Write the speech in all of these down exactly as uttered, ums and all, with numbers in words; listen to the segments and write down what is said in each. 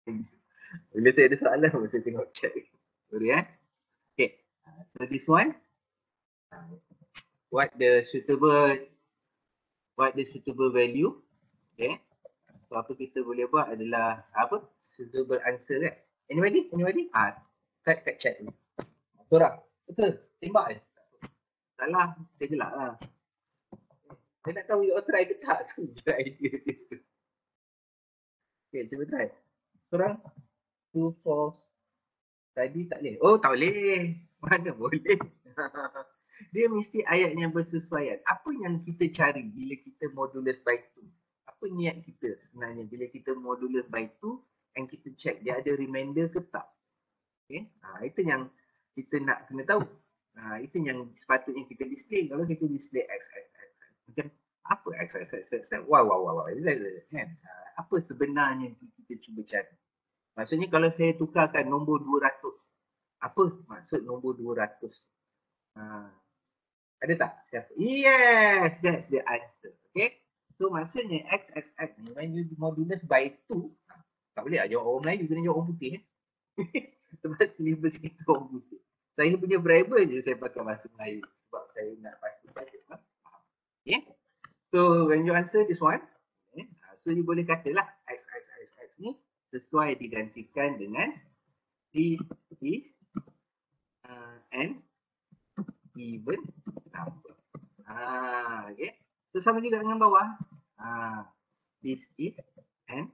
Bila saya ada soalan, saya tengok chat. Sorry eh. Okay. So this one, what the suitable, what the suitable value. Okay. So apa kita boleh buat adalah apa? Suitable answer kan? Anybody? Anybody? Ah, kat kat chat ni. Sorang. Betul. Tembak je. Salah. Saya gelak lah. Saya nak tahu you all try ke tak tu je idea dia. Okay, cuba try. Sorang. Two, four. Tadi tak boleh. Oh, tak boleh. Mana boleh. Dia mesti ayat yang bersesuaian. Apa yang kita cari bila kita modulus by two? Apa niat kita sebenarnya bila kita modulus by two and kita check dia ada remainder ke tak? Okay. Ha, itu yang kita nak kena tahu. Ha, itu yang sepatutnya kita display. Kalau kita display X, X, X, X. Macam apa X, X, X, X, X? Wow, wow, wow, wow. Kan? Ha, apa sebenarnya kita cuba cari? Maksudnya kalau saya tukarkan nombor dua ratus, apa maksud nombor dua ratus? Ha, ada tak? Siapa? Yes, that's the answer. Okay. So maksudnya X, X, X ni when you modulus by two, tak boleh lah jawab orang Melayu, kena jawab orang putih. Eh? Sebab syllabus kita orang putih. Saya punya variable je saya pakai bahasa Melayu. Sebab saya nak pastikan. Okay. So when you answer this one, okay, so you boleh katalah X, X, X, X ni sesuai digantikan dengan C is uh, an even number. Ah, okay. So sama juga dengan bawah. Ah, this is an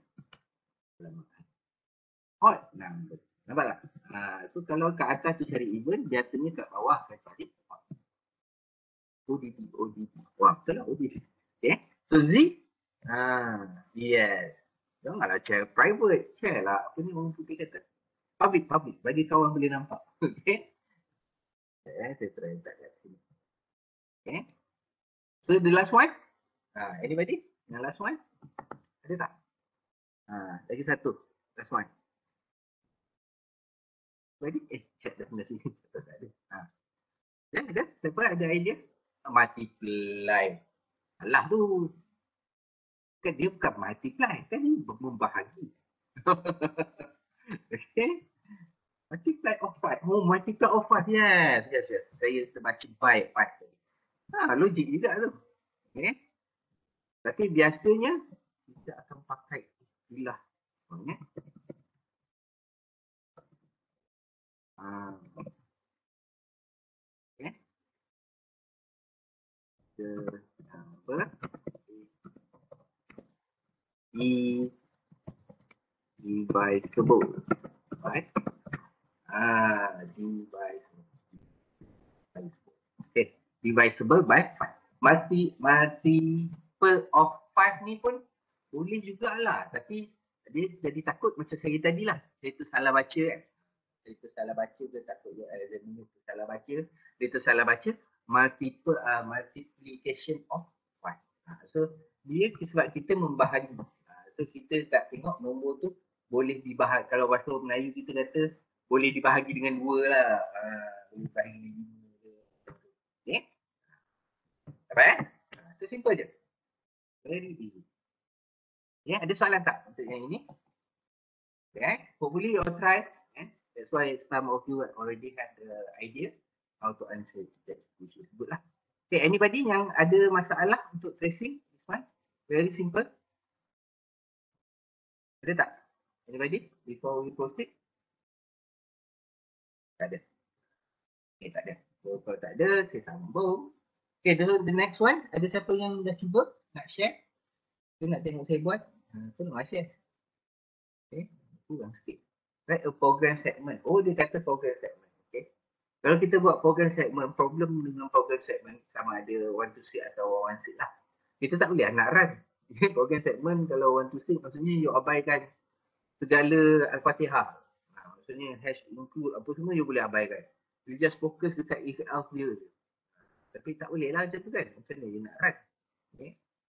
odd number. Nampak tak? Ah, so kalau kat atas tu cari even, biasanya kat bawah saya cari odd. O D T, O D T. Wah, betul lah O D T. Okay. So Z, ah, yes. Janganlah share private. Share lah. Apa ni orang putih kata? Public, public. Bagi kawan boleh nampak. Okay. Eh, saya try tak kat sini. Okay. So the last one. Ah, anybody? Yang last one? Ada tak? Ah, lagi satu. Last one. Ready? Eh, chat dah sebelah sini. Tak ada. Ah. Ya, ada? Siapa ada idea? Multiply. Alah tu. Kan dia bukan multiply. Kan dia membahagi. Okay. Multiply of five. Oh, multiply of five. Yes. Yes, yes. Saya terbaca by five. Ah, logik juga tu. Okay. Tapi biasanya kita akan pakai istilah. Okay. Ah. Okay. The number E divisible by ah divisible. Okay, divisible by five. Multi multiple of five ni pun boleh jugalah, tapi dia jadi takut macam saya tadi lah. Saya tu salah baca kan. Saya tu salah baca, dia takut dia ada minus salah baca. Dia tu salah baca multiple uh, multiplication of five. Uh, so dia sebab kita membahagi. Uh, so kita tak tengok nombor tu boleh dibahagi. Kalau bahasa Melayu kita kata boleh dibahagi dengan dua lah. Uh, boleh dibahagi dengan dua. Okay. Apa eh? Itu simple je. Very easy. Ya, yeah, ada soalan tak untuk yang ini? Okay. Hopefully you try. Eh? That's why some of you already have the idea how to answer that, which is good lah. Okay, anybody yang ada masalah untuk tracing this one? Very simple. Ada tak? Anybody? Before we proceed? Tak ada. Okay, tak ada. So, kalau tak ada, saya sambung. Okay, the, the next one. Ada siapa yang dah cuba nak share? Saya nak tengok saya buat. Saya nak share. Okay, kurang sikit. Write a program segment. Oh, dia kata program segment. Okay. Kalau kita buat program segment, problem dengan program segment sama ada one to six atau one six lah. Kita tak boleh nak run. Program segment kalau one to six maksudnya you abaikan segala Al-Fatihah. Nah, maksudnya hash include apa semua you boleh abaikan. You just focus dekat if else dia je. Tapi tak boleh lah macam tu kan. Macam mana you nak run. Okay.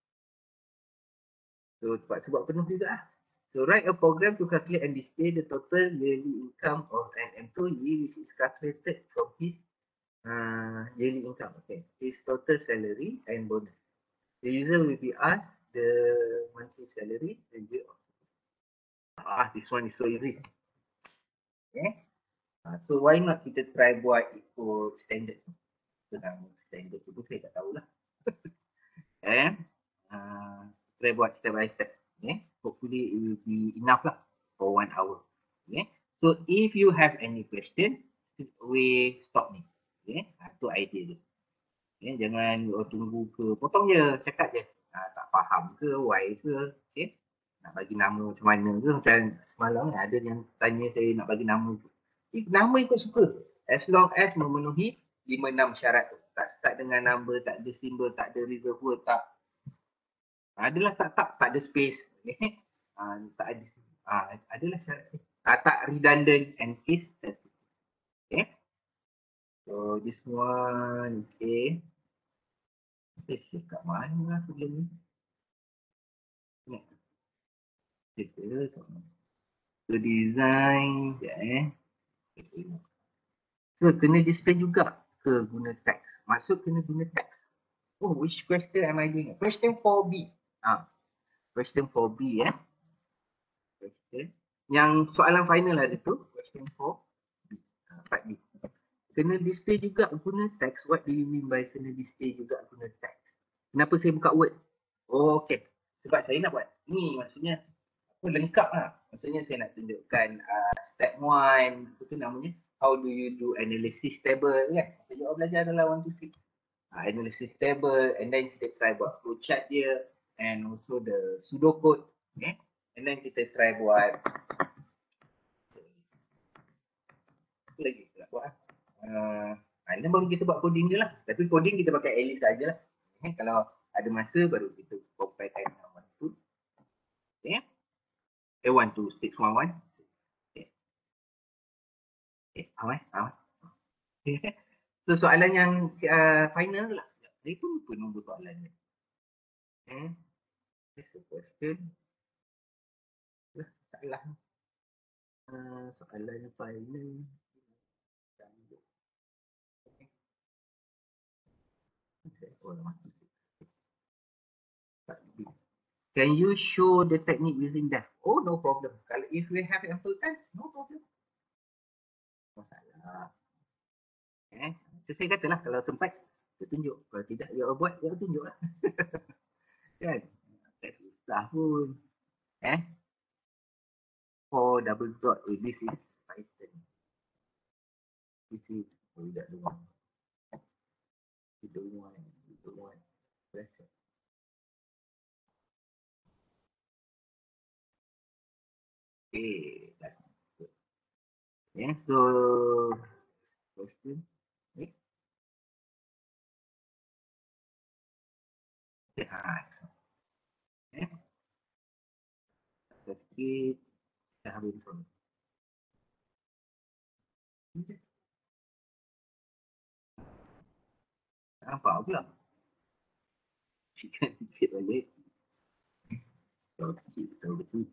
So sebab penuh juga lah. So write a program to calculate and display the total yearly income of an employee which is calculated from his uh, yearly income. Okay, his total salary and bonus. The user will be asked the monthly salary, the year of. Ah, this one is so easy. Okay. Uh, so why not kita try buat ikut standard tu. So nama standard tu pun saya tak tahulah. Eh, uh, try buat step by step. Okay. Hopefully it will be enough lah for one hour. Okay. So if you have any question, we stop ni. Okay. Uh, tu idea dia. Okay. Jangan oh, tunggu ke, potong je, cakap je. Uh, tak faham ke, why ke. Okay. Nak bagi nama macam mana ke. Macam semalam ada yang tanya saya nak bagi nama tu. Eh, nama ikut suka. As long as memenuhi lima enam syarat tu. Tak start dengan number, tak ada simbol, tak ada reserve word, tak. Adalah tak, tak, tak ada space. Okay. Uh, tak ada. Uh, adalah syarat tu. Uh, tak redundant and case sensitive. Okay. So this one, okay. Eh, kat mana lah sebelum ni? Ni. Kita, so design, sekejap eh. So kena display juga ke guna text? Maksud kena guna text. Oh, which question am I doing? Question four B. Ah, question four B eh. Question. Yang soalan final ada tu, question four B. Ah, part B. Kena display juga guna text. What do you mean by kena display juga guna text? Kenapa saya buka word? Oh, okay. Sebab saya nak buat ni, maksudnya aku lengkap lah. Maksudnya saya nak tunjukkan uh, step one, apa tu namanya? How do you do analysis table kan? Kita awak belajar dalam one to six. Uh, analysis table, and then kita try buat flowchart dia, and also the pseudocode. Okay? And then kita try buat apa lagi kita nak buat? Uh, and then baru kita buat coding je lah. Tapi coding kita pakai Alice saja lah. Okay? Kalau ada masa baru kita compare time one to. Okay? Eh, one to six one one. Okay. Okay, awal, awal. Okay. So soalan yang uh, final lah. Saya pun lupa nombor soalan ni. Okay. That's the question. Lah, salah. Uh, soalan yang final. Okay. Oh, lama. Can you show the technique using that? Oh, no problem. Kalau if we have ample time, no problem. Masalah. Eh, so saya katalah kalau sempat, saya tunjuk. Kalau tidak, dia buat, dia tunjuk lah. Kan? Tak susah pun. Eh? For double dot, oh, this is Python. This is, oh, tidak the one. The one, the one. Press it. Okay, that's good. Yeah, so question. Okay. Sehat. Okay. Sakit. Dah habis pun. Nampak pula. Sikit balik. Kalau sikit, tahu betul.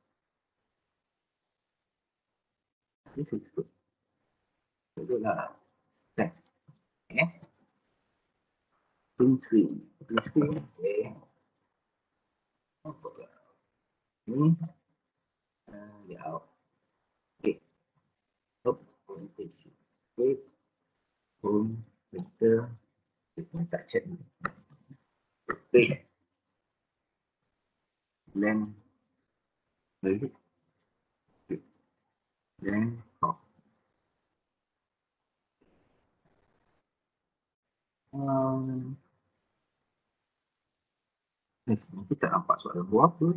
Ini cukup. Cukup lah. Okay. Okay. Print screen. Print screen. Okay. Nampak lah. Ni. Uh, ya. Okay. Stop. Orientation. Okay. Home. Enter. Kita tak check ni. Okay. Then. Wait. Then. Oh. Um, eh, nanti tak nampak soalan buah apa.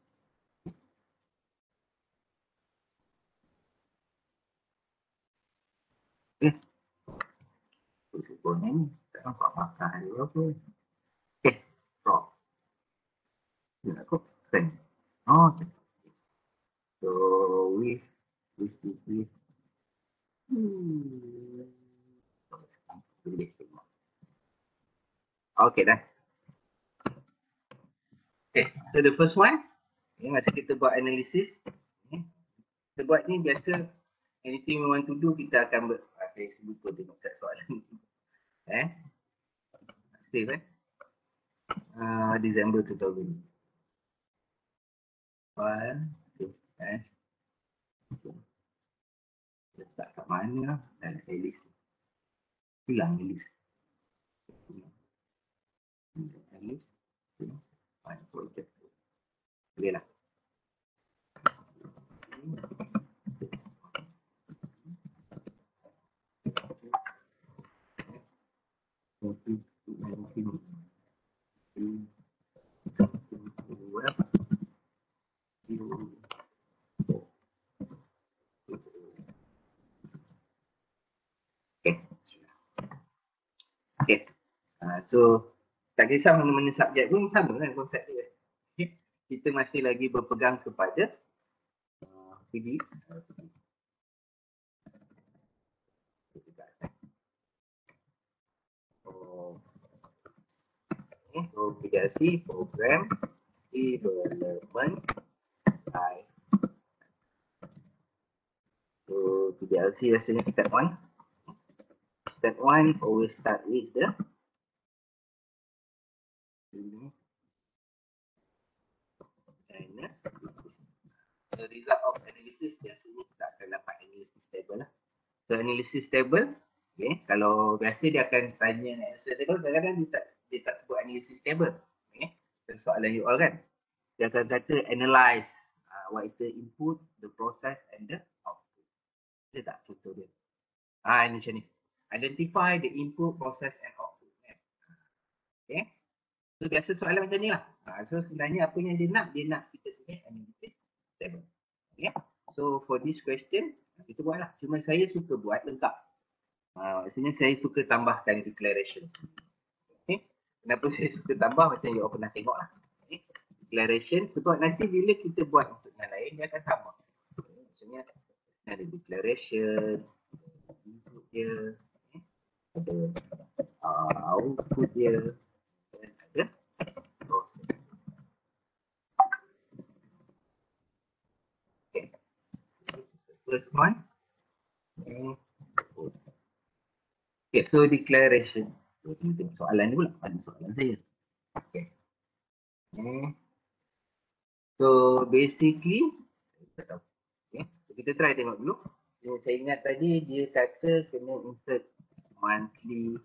Eh, Susukan ni tak nampak makan ada apa. Eh, stop. Ni nak kau send. Oh, okay. So, with, with, with, with. Hmm. Okay, dah. Okay, so the first one, okay, masa kita buat analisis, okay, kita buat ni biasa, anything we want to do, kita akan ber... Ah, saya lupa tengok kat soalan. Eh? Save eh? Uh, December two thousand. One, two. Eh. Letak kat mana dan list. Hilang list. List. Find project. Boleh lah. Okay. Uh, so, tak kisah mana-mana subjek pun sama kan konsep dia. Okay. Kita masih lagi berpegang kepada uh, P D. Oh. Okay. So, P D L C, Program Development Type. So, P D L C rasanya step one. Step one, always start with the and the result of analysis biasanya kita akan dapat analysis table lah. So analysis table, okay, kalau biasa dia akan tanya analysis table, kadang-kadang dia tak, dia tak sebut analysis table. Okay, soalan U R kan. Dia akan kata analyze uh, what is the input, the process and the output. Dia tak contoh dia. Ah, ini macam ni. Identify the input, process and output. Okay. So biasa soalan macam ni lah. Uh, so sebenarnya apa yang dia nak, dia nak kita punya analysis table. Okay. So for this question, kita buatlah. Cuma saya suka buat lengkap. Uh, maksudnya saya suka tambahkan declaration. Okay. Kenapa saya suka tambah, macam you pernah tengok lah. Okay. Declaration, sebab nanti bila kita buat untuk yang lain, dia akan sama. Okay. Maksudnya ada declaration, input dia, okay. Ada uh, output dia, dan ada process. Okay. First one. Okay, so declaration. So, soalan ni pula, ada soalan saya. Okay. Okay. So basically, okay, so kita try tengok dulu. So, saya ingat tadi dia kata kena insert monthly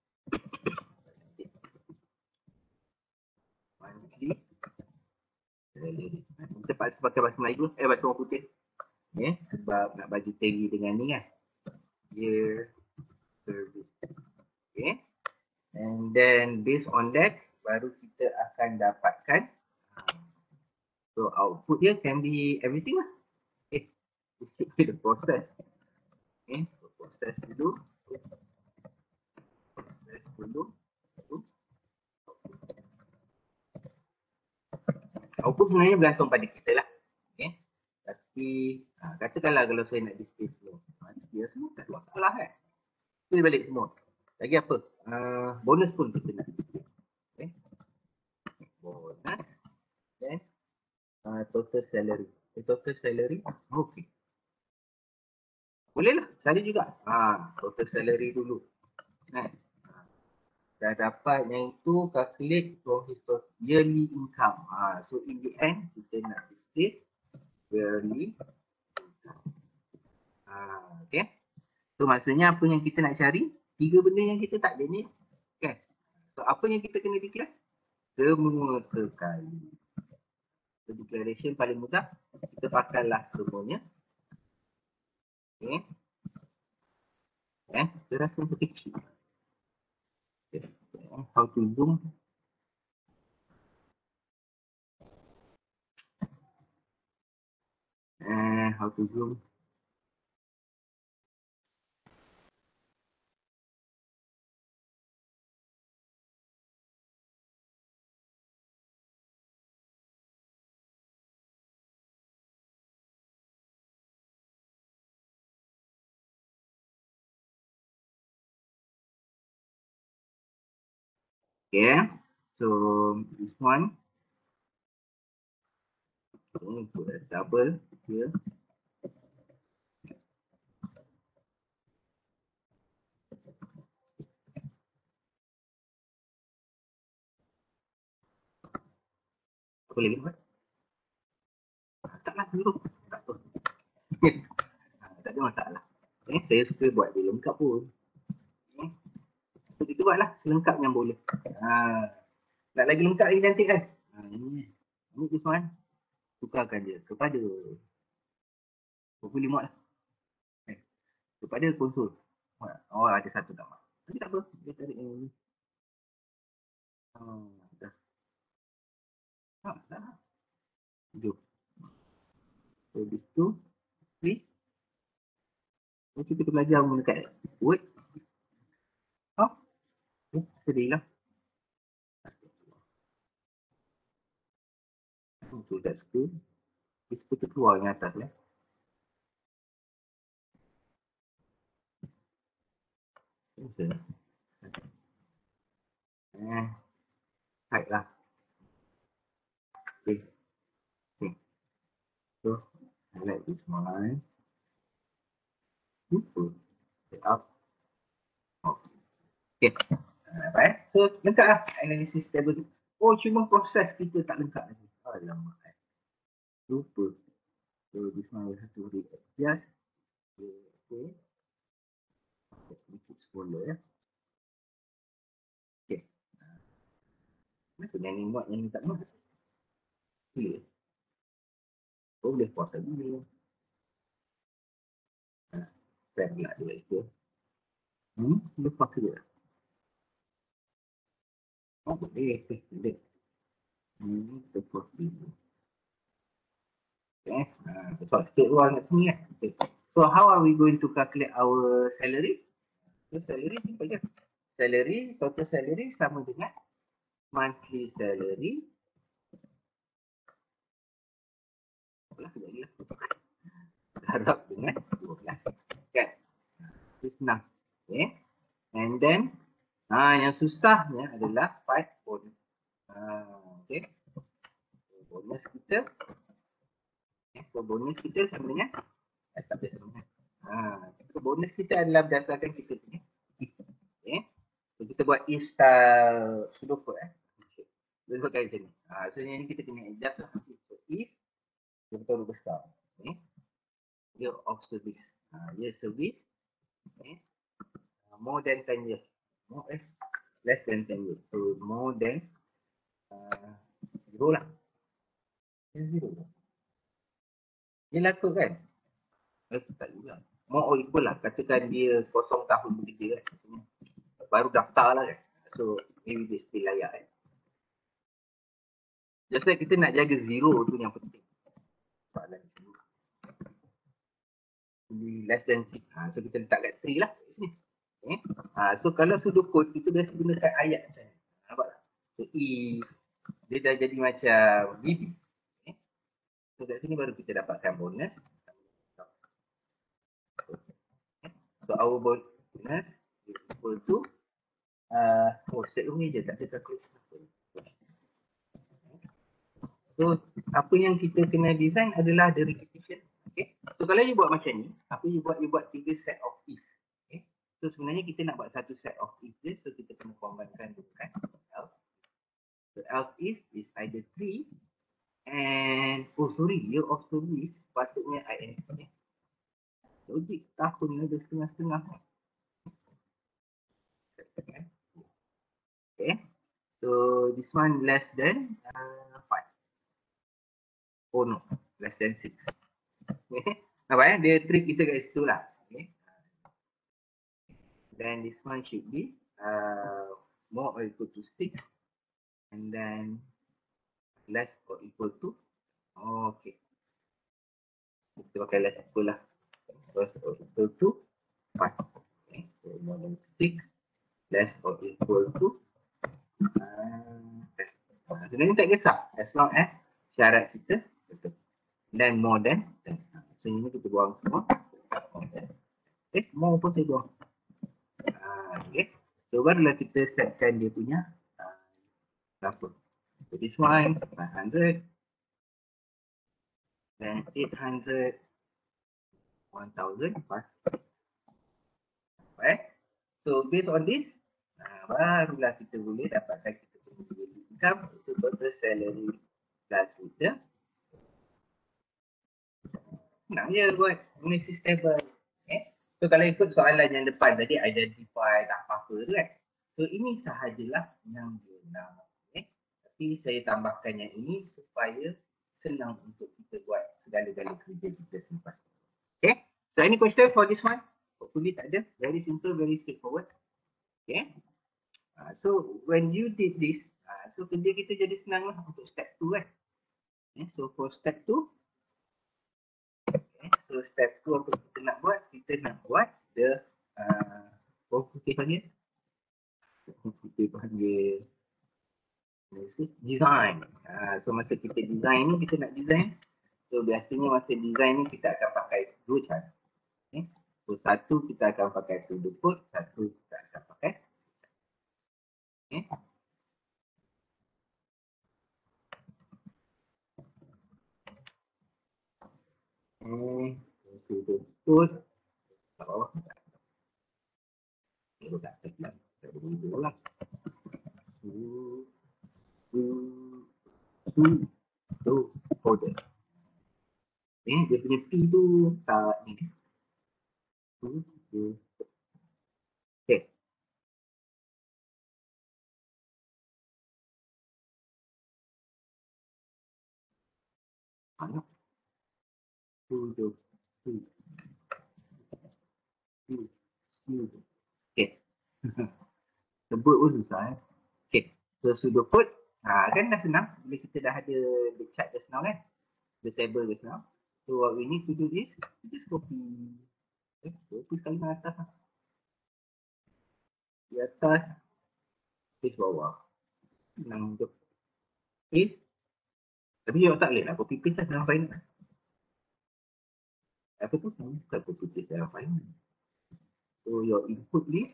monthly salary. Kita pakai bahasa Melayu, eh bahasa orang putih. Okay, sebab nak bagi tally dengan ni kan. Year service. Okay. And then based on that, baru kita akan dapatkan. So output dia can be everything lah. Okay. The process. Okay. So, process dulu. Process dulu. Output sebenarnya bergantung pada kita lah. Okay. Tapi ha, katakanlah kalau saya nak display semua. Dia semua tak ada masalah kan. Display balik semua. Lagi apa? Uh, bonus pun kita nak display. Okay. Bonus. Then uh, total salary. Okay, total salary. Okay. Boleh lah. Sekali juga. Ha, total salary dulu. Kan? Dah dapat yang itu, calculate from his yearly income. Ha, so in the end, kita nak display yearly income. Ha, okay. So maksudnya apa yang kita nak cari? Tiga benda yang kita tak ada ni. Okay. So apa yang kita kena declare? Semua sekali. So declaration paling mudah. Kita pakailah semuanya. Okay. Eh, saya rasa kecil. Okay. How to zoom? Eh, how to zoom? Okay, so this one, so put a double here. Boleh buat? Taklah dulu. ada masalah. Eh, saya suka buat dia lengkap pun. Eh, so kita buatlah selengkap yang boleh. Ha, nak lagi lengkap lagi cantik kan? Ha, ini. Ini this one. Tukarkan dia kepada Google Remote lah. Eh, kepada konsol. Oh, ada satu nama. Tapi tak apa. Dia tarik yang ni. Oh, dah. Ha, dah. Jom. So, this tu. Please. Mesti kita belajar dekat Word. Oh, eh, sedih lah. Untuk kat situ. Kita tu keluar yang atas lah. Okay. Eh, hide lah. Okay. Okay. So, highlight this one. Super. Set up. Okay. Uh, right. So, lengkap lah analisis table tu. Oh, cuma proses kita tak lengkap lagi. Alamak. Lupa. So, this one will have to readjust. Okay. Okay. Sedikit scroller ya. Okay. Kenapa yang ni buat yang ni tak buat? Boleh. Oh, boleh puas lagi ni. Ha. Saya pula dia itu. Hmm, boleh puas je. Oh, boleh. Okay, boleh. Hmm, kita puas dulu. Okay. Ha, so, kita keluar kat sini kan. Okay. So, how are we going to calculate our salary? So, salary ni apa je? Salary, total salary sama dengan monthly salary. Apalah, sekejap lagi lah. Harap dengan dua belas. Kan? Itu senang. Okay. And then, ha, yang susahnya adalah find bonus. Ha, okay. Bonus kita. Okay. So, bonus kita sama dengan eh, tak ada sama dengan. Ha, so, bonus kita adalah berdasarkan kita punya. Okay. So, kita buat if style pseudo code eh. Dia pakai macam ni. Ha, so, yang ni kita kena adjust lah. So, if dia betul besar. Okay. Year of service. Ha, year service. Okay. Uh, more than ten years. More eh, less than ten years. So, more than uh, zero lah. Zero lah. Dia laku kan? Eh, tak juga. More or equal lah. Katakan dia kosong tahun bekerja kan. Baru daftar lah kan. So, maybe dia still layak kan. Just like kita nak jaga zero tu yang penting. Soalan zero. Less than six. Ha, so, kita letak kat three lah. Okay. Ha, so, kalau sudah code, kita biasa gunakan ayat macam ni. Nampak tak? So, if dia dah jadi macam V B. Okay. So, kat sini baru kita dapatkan bonus. So, our bonus is equal to uh, oh, set room ni je. Tak ada calculation. So, apa yang kita kena design adalah the repetition. Okay. So, kalau you buat macam ni, apa you buat? You buat tiga set of if. Okay. So, sebenarnya kita nak buat satu set of if je. So, kita kena combine-kan dengan else. So, else if is either three and, oh sorry, year of service patutnya I N C. Logik tahun ada setengah-setengah. Okay. So, this one less than uh, five. Oh no, less than six. Okay. Nampak eh? Dia trick kita kat situ lah. Okay. Then this one should be uh, more or equal to six. And then less or equal to. Oh, okay. Kita pakai less equal lah. Less or equal to five. Okay. So, more than six. Less or equal to uh, uh, sebenarnya tak kisah. As long as syarat kita betul. Then more than ten. So, ini kita buang semua. Okay, more pun saya buang. Uh, okay. So, barulah kita setkan dia punya uh, berapa. So, this one, five hundred. Then eight hundred. one thousand. Right? So, based on this, uh, barulah kita boleh dapatkan kita punya income. Itu total salary plus kita. Senang je buat analisis table. So kalau ikut soalan yang depan tadi, identify tak apa-apa tu kan. So ini sahajalah yang dia nak. Okay. Tapi saya tambahkan yang ini supaya senang untuk kita buat segala-gala kerja kita simpan. Okay. So any question for this one? Hopefully tak ada. Very simple, very straightforward. Okay. Uh, so when you did this, uh, so kerja kita jadi senang lah untuk step two kan. Okay. So for step two, okay. So step two apa kita nak buat? Kita nak buat the uh, apa kita panggil? Kita panggil design. Uh, so masa kita design ni, kita nak design. So biasanya masa design ni kita akan pakai dua cara. Okay. So satu kita akan pakai pseudo code, satu kita akan pakai. Okay. Hmm, pseudo code. Oh, itu tak tepat. Tak boleh lah. Pseudo code. Eh, dia punya P tu tak ni. Okay. Mana? Pseudo. Okay. Sebut pun susah eh. Okay. So pseudo code. Ha, kan dah senang. Bila kita dah ada the chart just now kan. The table just now. So what we need to do is, just copy. Eh, copy sekali ke atas lah. Di atas. Di bawah. Senang untuk paste. Tapi awak tak boleh lah. Copy paste lah dalam file. Apa tu? Bukan copy paste dalam file. So your input list.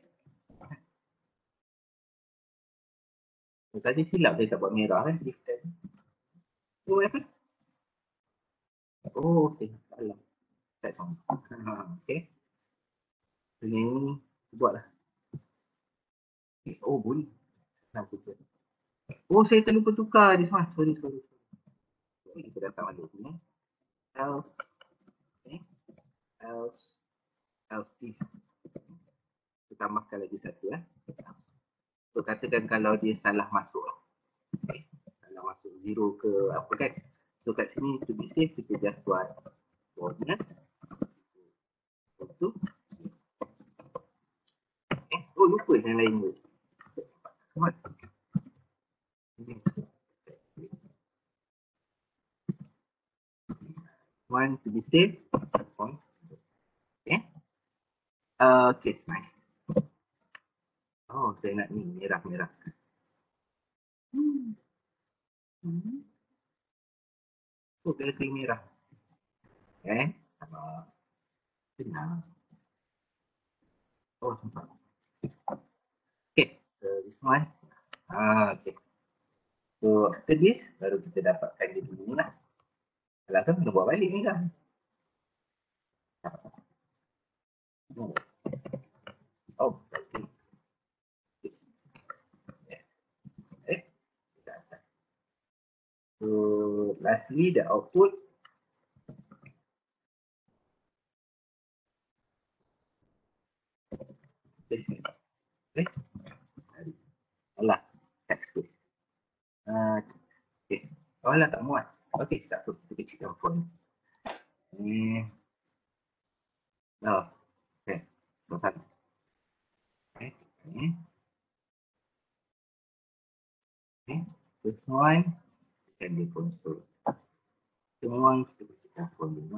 So, tadi silap saya tak buat merah kan. Oh, apa? Oh, okey. Salah. Tak tahu. Okey. So, ni buatlah. Okay. Oh, boleh. Nah, oh, saya terlupa tukar this one. Sorry, sorry. sorry. Kita datang balik sini. Else. Okay. Else. Else this. Kita tambahkan lagi satu eh. So, katakan kalau dia salah masuk. Okay. Salah masuk zero ke apa kan. So, kat sini to be safe, kita just buat coordinate. Itu. Eh, oh lupa yang lain tu. What? One to be safe. One. Okay. Uh, okay, nice. Oh, saya nak ni merah-merah. Hmm. Hmm. Oh, kena kering merah. Okay. Sama. Senang. Oh, sempat. Okay. So, this one. Ah, okay. So, after this, baru kita dapatkan dia dulu lah. Kalau kan, kena buat balik ni lah. Oh. Oh, okay. Eh. So, lastly, the output. Okay. Alah, text tu. Uh, okay. Oh lah, tak muat. Okay, tak tu. Kita kecilkan font. Ni. Oh, okay. So, satu. Okay. Okay. Okay. This one. Can be console. Semua kita kecilkan font dulu.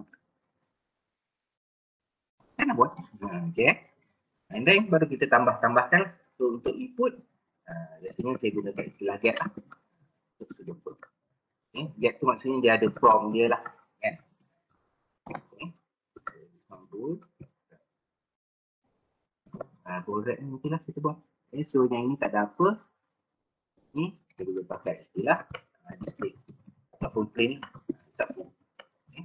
Kan nak buat. Okay. And then, baru kita tambah-tambahkan. So, untuk input. Uh, biasanya saya gunakan istilah get lah. Okay. Get tu maksudnya dia ada from dia lah. Kan. Okay. Sambut. Ah, correct ni mungkin lah kita buat. Okay, so yang ini tak ada apa. Ni kita boleh pakai istilah uh, display ataupun plain satu. Okay.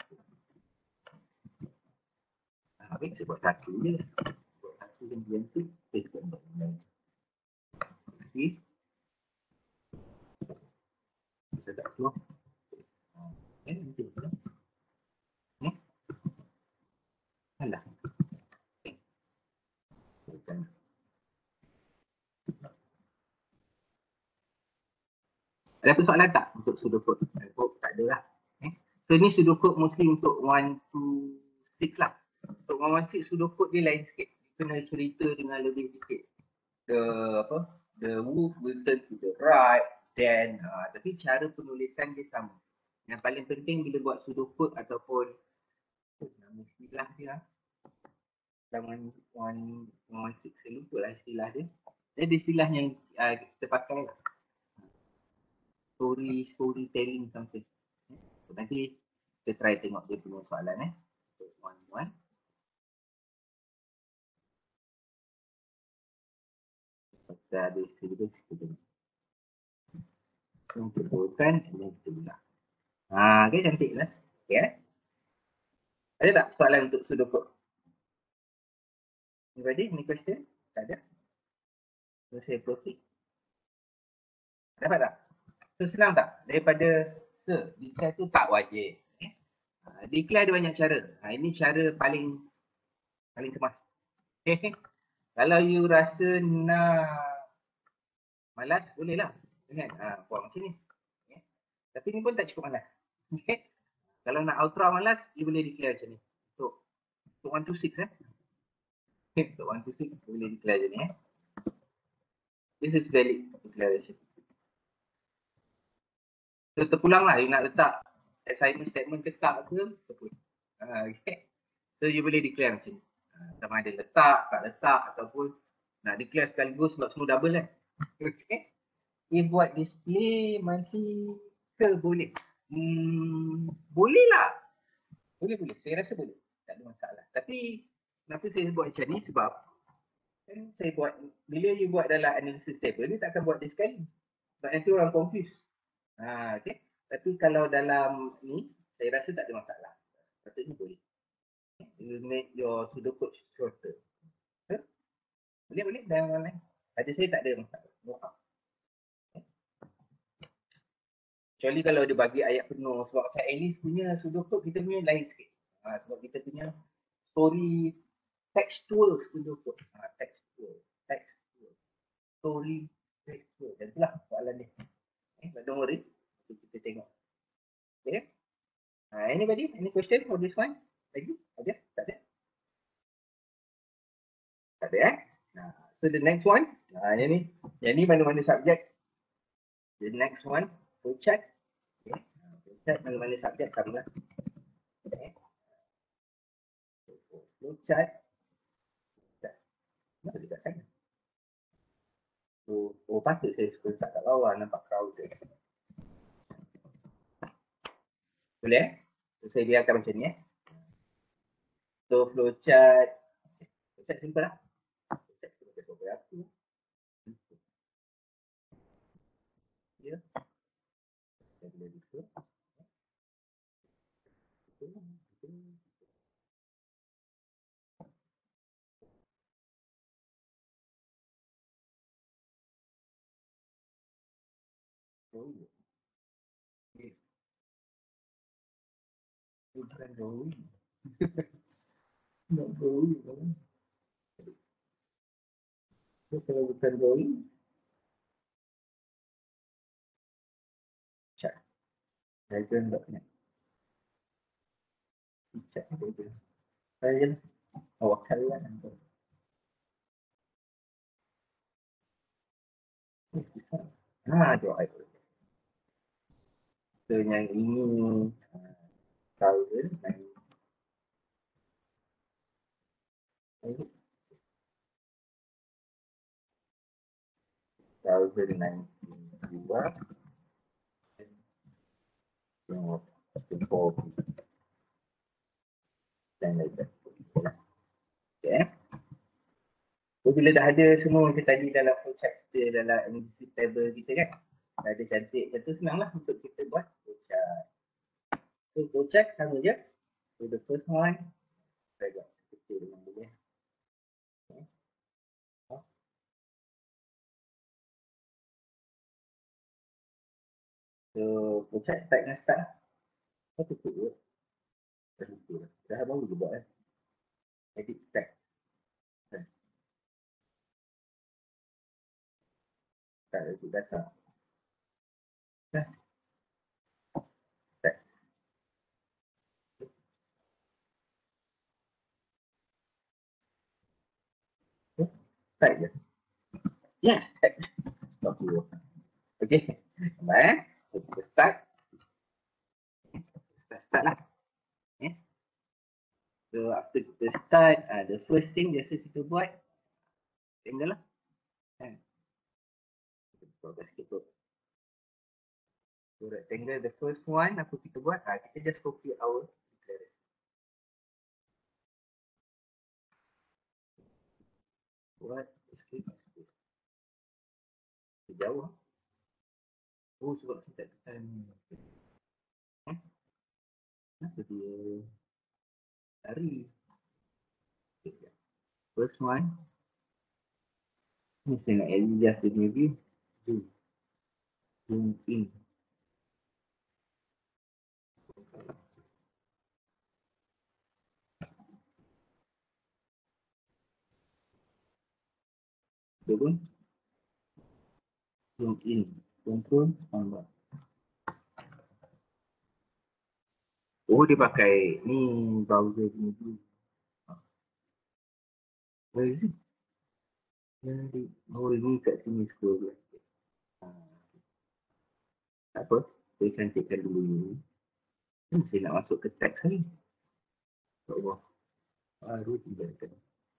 Ah, okay, saya buat satu je. Buat satu dan dua tu saya juga buat lain. Okay. Saya tak keluar. Okay, nanti kita. Okay. Alah. soalan tak untuk pseudocode? Oh, tak ada lah. Eh? So ni pseudocode mostly untuk one to six lah. Untuk one one six pseudocode dia lain sikit. Dia kena cerita dengan lebih sikit. The apa? The wolf will turn to the right, then uh, tapi cara penulisan dia sama. Yang paling penting bila buat pseudocode ataupun oh, nama istilah dia dalam one one six saya lupa lah istilah dia. Jadi istilah yang uh, kita pakai lah. Story, storytelling something. So, nanti kita try tengok dia punya soalan eh. So, one one. Kita ada syllabus kita tengok. Untuk bukan, ini kita buka. Haa, okay, cantik lah. Okay, eh? Ada tak soalan untuk pseudocode? Anybody? Any question? Tak ada? So, saya proceed. Dapat tak? So, senang tak? Daripada se, declare tu tak wajib. Eh? Ha, declare ada banyak cara. Ha, ini cara paling paling kemas. Okay. Kalau you rasa nak malas, boleh lah. Ha, buat macam ni. Okay. Tapi ni pun tak cukup malas. Okay. Kalau nak ultra malas, you boleh declare macam ni. So, untuk one to six eh. Untuk one to six, boleh declare macam ni eh. This is valid declaration. So, terpulang lah. You nak letak assignment statement ke tak ke, terpulang. Uh, okay. So, you boleh declare macam ni. Uh, sama ada letak, tak letak ataupun nak declare sekaligus sebab semua double kan. Okay. If buat display monthly ke boleh? Hmm, boleh lah. Boleh, boleh. Saya rasa boleh. Tak ada masalah. Tapi, kenapa saya buat macam ni? Sebab kan saya buat, bila you buat dalam analysis table, dia tak akan buat dia sekali. Sebab nanti orang confuse. Ha, okay. Tapi kalau dalam ni, saya rasa tak ada masalah. Patutnya boleh. You make your pseudocode shorter. Huh? Boleh, boleh. Dan yang lain. Ada saya tak ada masalah. No. Kecuali kalau dia bagi ayat penuh. Sebab macam Alice punya pseudocode, kita punya lain sikit. Ha, sebab kita punya story textual pseudocode. Ha, textual. Textual. Story textual. Dan itulah soalan ni. Eh, but don't worry. Kita tengok. Okay. Uh, anybody? Any question for this one? Lagi? Ada? Tak ada? Tak ada eh? Nah, so the next one. Nah, yang ni. Yang ni mana-mana subjek. The next one. Flowchart. Okay. Flowchart mana-mana subjek sama lah. Okay. Flowchart. Nak dekat sana. So, oh patut saya screenshot kat bawah. Nampak crowd dia. Boleh eh? So, saya biarkan macam ni eh. So, flowchart. Flowchart simple lah. Flowchart simple sebagai aku. Ya. Saya boleh buka. Oh, okay. Bukan drawing. Nak drawing kan? So, kalau bukan drawing, chat. Diagram tak nak. Chat diagram. Saya je lah. Awak cari lah. Ha, doa itu. So, yang ini thousand nine. Thousand nine dua. Four. Dan lain-lain. Okay. So, bila dah ada semua macam tadi dalam flowchart kita, dalam analysis table kita kan, dah ada cantik, macam tu senang lah untuk kita buat flowchart. So, flowchart sama je. So, the first one, saya buat kecil dengan dia. Okay. So, flowchart start dengan start. Apa tu tu? Dah lupa. Dah baru je buat kan. Edit start. Tak ada data. Nah, Start je. Yes, start. Okay. Nampak eh? So, kita start. Start, start lah. Okay. So, after kita start, uh, the first thing biasa kita buat, tinggal lah. Kan? Progress kita. So, rectangle, the first one, apa kita buat? Uh, kita just copy our declaration. Buat, escape, escape. Jauh lah. Oh, sebab kita tekan. Eh? Kenapa dia lari? Okay. First one. Ni saya nak adjust dia punya view. Zoom. Zoom in. Betul? Zoom in. Control tambah. Oh, dia pakai ni browser ni dulu. Where is it? Oh, ini kat sini scroll. Tak apa. Saya cantikkan dulu ni. Hmm, saya nak masuk ke teks ni. Tak apa. Baru tinggalkan.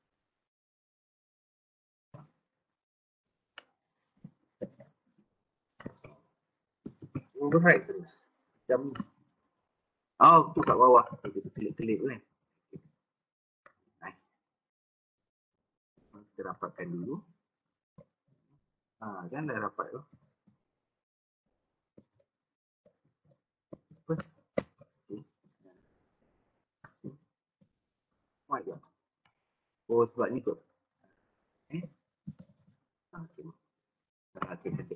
Override terus. Macam ni. Oh, tu kat bawah. Kita klik-klik tu kan. Nice. Kita rapatkan dulu. Ah, kan dah rapat tu. Apa? White je. Oh, sebab ni kot. Eh? Ah, okay. Ah, okay, okay.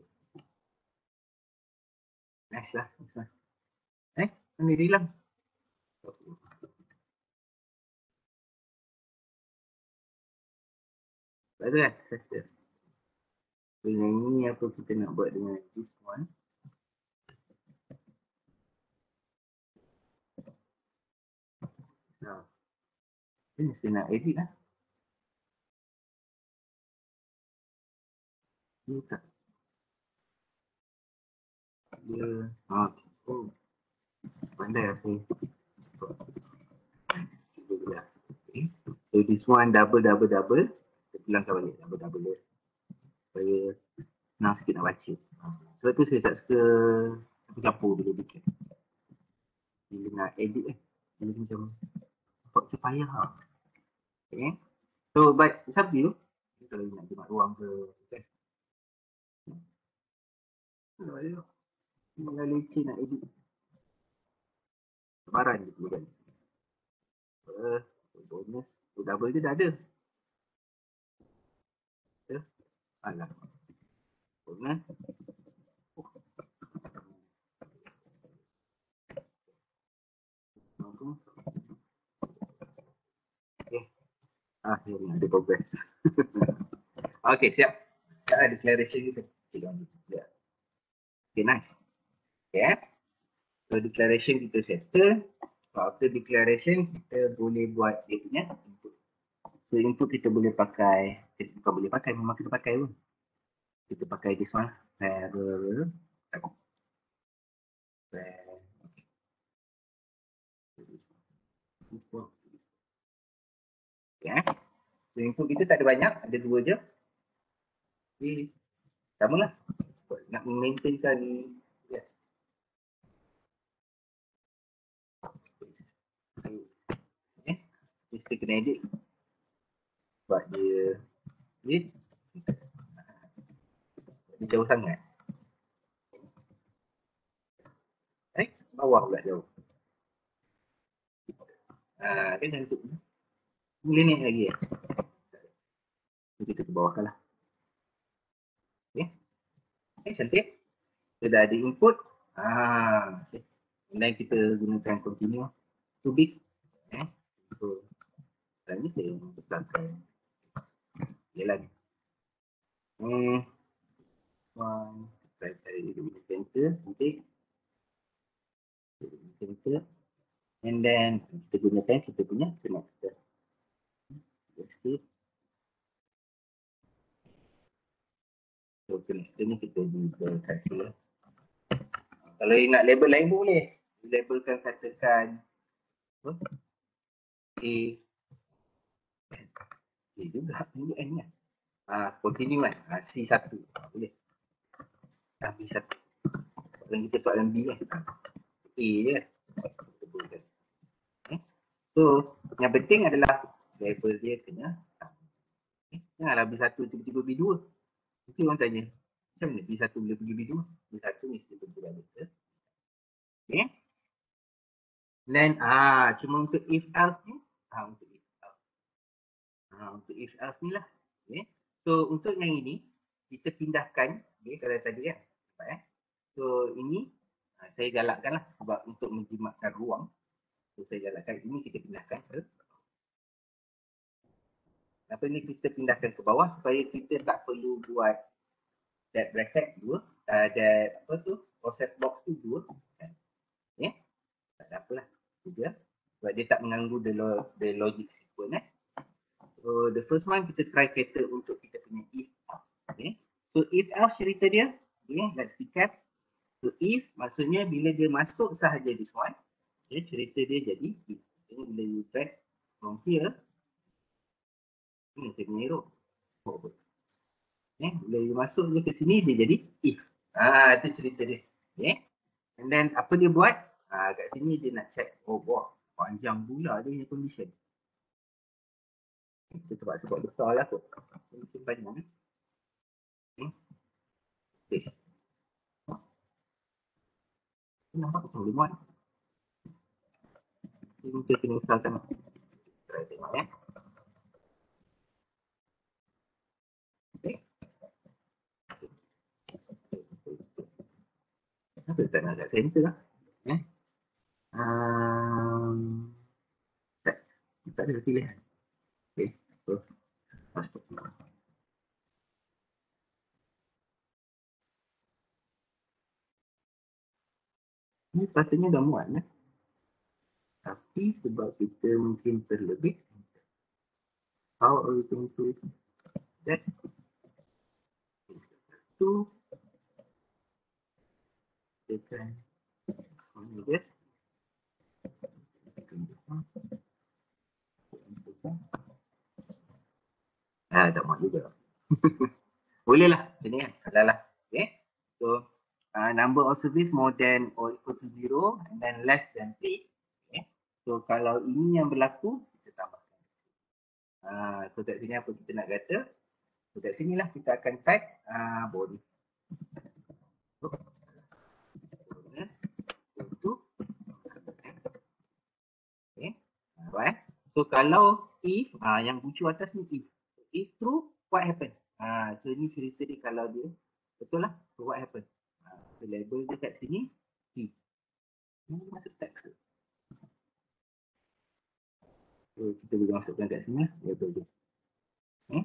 Nice lah. Nice lah. Eh? Mana dia hilang? Tak ada kan? Settle. Dengan ni apa kita nak buat dengan this one. Nah. Ini mesti nak edit lah. Ni tak. Dia. Ah, oh. Pandai aku. Okay. So this one double double double. Kita bilangkan balik double double dia. Supaya senang sikit nak baca. Sebab tu saya tak suka campur bila bikin. Bila nak edit eh. Bila macam macam payah lah. Okay. So but it's up to you. Kalau nak jimat ruang ke. Okay. Kalau ada. Kalau leceh nak edit. Sebaran je dulu kan. Uh, bonus. So, double je dah ada. Ya. Alah. Bonus. Oh. Okay. Ah, ni ada progress. Okay, siap. Dah ada declaration kita. Ya. Okay, nice. Okay. So, declaration kita settle. So, after declaration, kita boleh buat dia punya input. So, input kita boleh pakai, kita bukan boleh pakai, memang kita pakai pun. Kita pakai this one. Error. Okay. So, input kita tak ada banyak, ada dua je. Jadi, sama lah. Nak maintainkan ya. Okay. Kita kena edit. Sebab dia dia, dia jauh sangat. Eh, bawah pula jauh. Ah, dia cantik. Boleh naik lagi ya. Kita ke bawah lah. Okay. Okay, cantik. Kita dah ada input. Ah, okay. Dan kita gunakan continue to big. Okay. So, dan ni saya besarkan. Jalan. Hmm. One. Saya cari dia punya center. Cantik. Center. And then kita gunakan kita punya connector. Escape. connector ni kita labelkan dia. Kalau nak label lain pun boleh. Labelkan katakan apa? A. A juga. Ini N kan? Ah, continue kan? Ah, C satu. Ah, boleh. Ah, B satu. Kalau kita soalan B kan? Ah, A je kan? Okay. So, yang penting adalah label dia kena okay. Janganlah B satu tiba-tiba B dua. Mesti orang tanya, macam mana B satu boleh pergi B dua? B satu mesti pergi dah betul. Okay. Then, ah, cuma untuk if else ni, ah, untuk if else. Ah, untuk if else ni lah. Okay. So, untuk yang ini, kita pindahkan, okay, kalau tadi kan. Eh. So, ini, ah, saya galakkan lah sebab untuk menjimatkan ruang. So, saya galakkan ini kita pindahkan ke apa ni kita pindahkan ke bawah supaya kita tak perlu buat that bracket dua, uh, that apa tu, offset box tu dua. Ya. Yeah. Tak ada apalah. Juga. Sebab dia tak mengganggu the, lo, the logic sequence eh. So the first one kita try cater untuk kita punya if. Okay. So if else cerita dia, okay, let's recap. So if maksudnya bila dia masuk sahaja this one, okay, cerita dia jadi if. Okay, bila you drag from here, ni saya punya arrow. Oh, okay, bila you masuk je ke sini dia jadi if. Ah, itu cerita dia. Okay. And then apa dia buat? Ah, kat sini dia nak check. Oh, wah, panjang pula dia punya condition. Kita terpaksa buat besar lah kot. Condition panjang. Okay. Okay. Nampak macam boleh buat. Ini kita kena usahakan. Try tengok ya. Okay. Kenapa tak nak kat center lah? Eh? Um, tak. Tak ada pilihan. Okay. So, masuk. Ini patutnya dah muat ya. Tapi sebab kita mungkin terlebih. How are we going to that? Itu tekan ini dia. Ah, tak muat juga. Boleh lah. Sini kan. Salah lah. Okay. So, uh, number of service more than or equal to zero and then less than three. Okay. So, kalau ini yang berlaku, kita tambahkan. Uh, so, kat sini apa kita nak kata? So, kat sini lah kita akan type uh, body. So, okay. Alright. So, kalau if, uh, yang bucu atas ni if. If true, what happen? Uh, so, ini cerita dia kalau dia betul lah. So, what happen? Uh, so, label dia kat sini, T. Ini masuk text. So, kita boleh masukkan kat sini, label dia. Okay.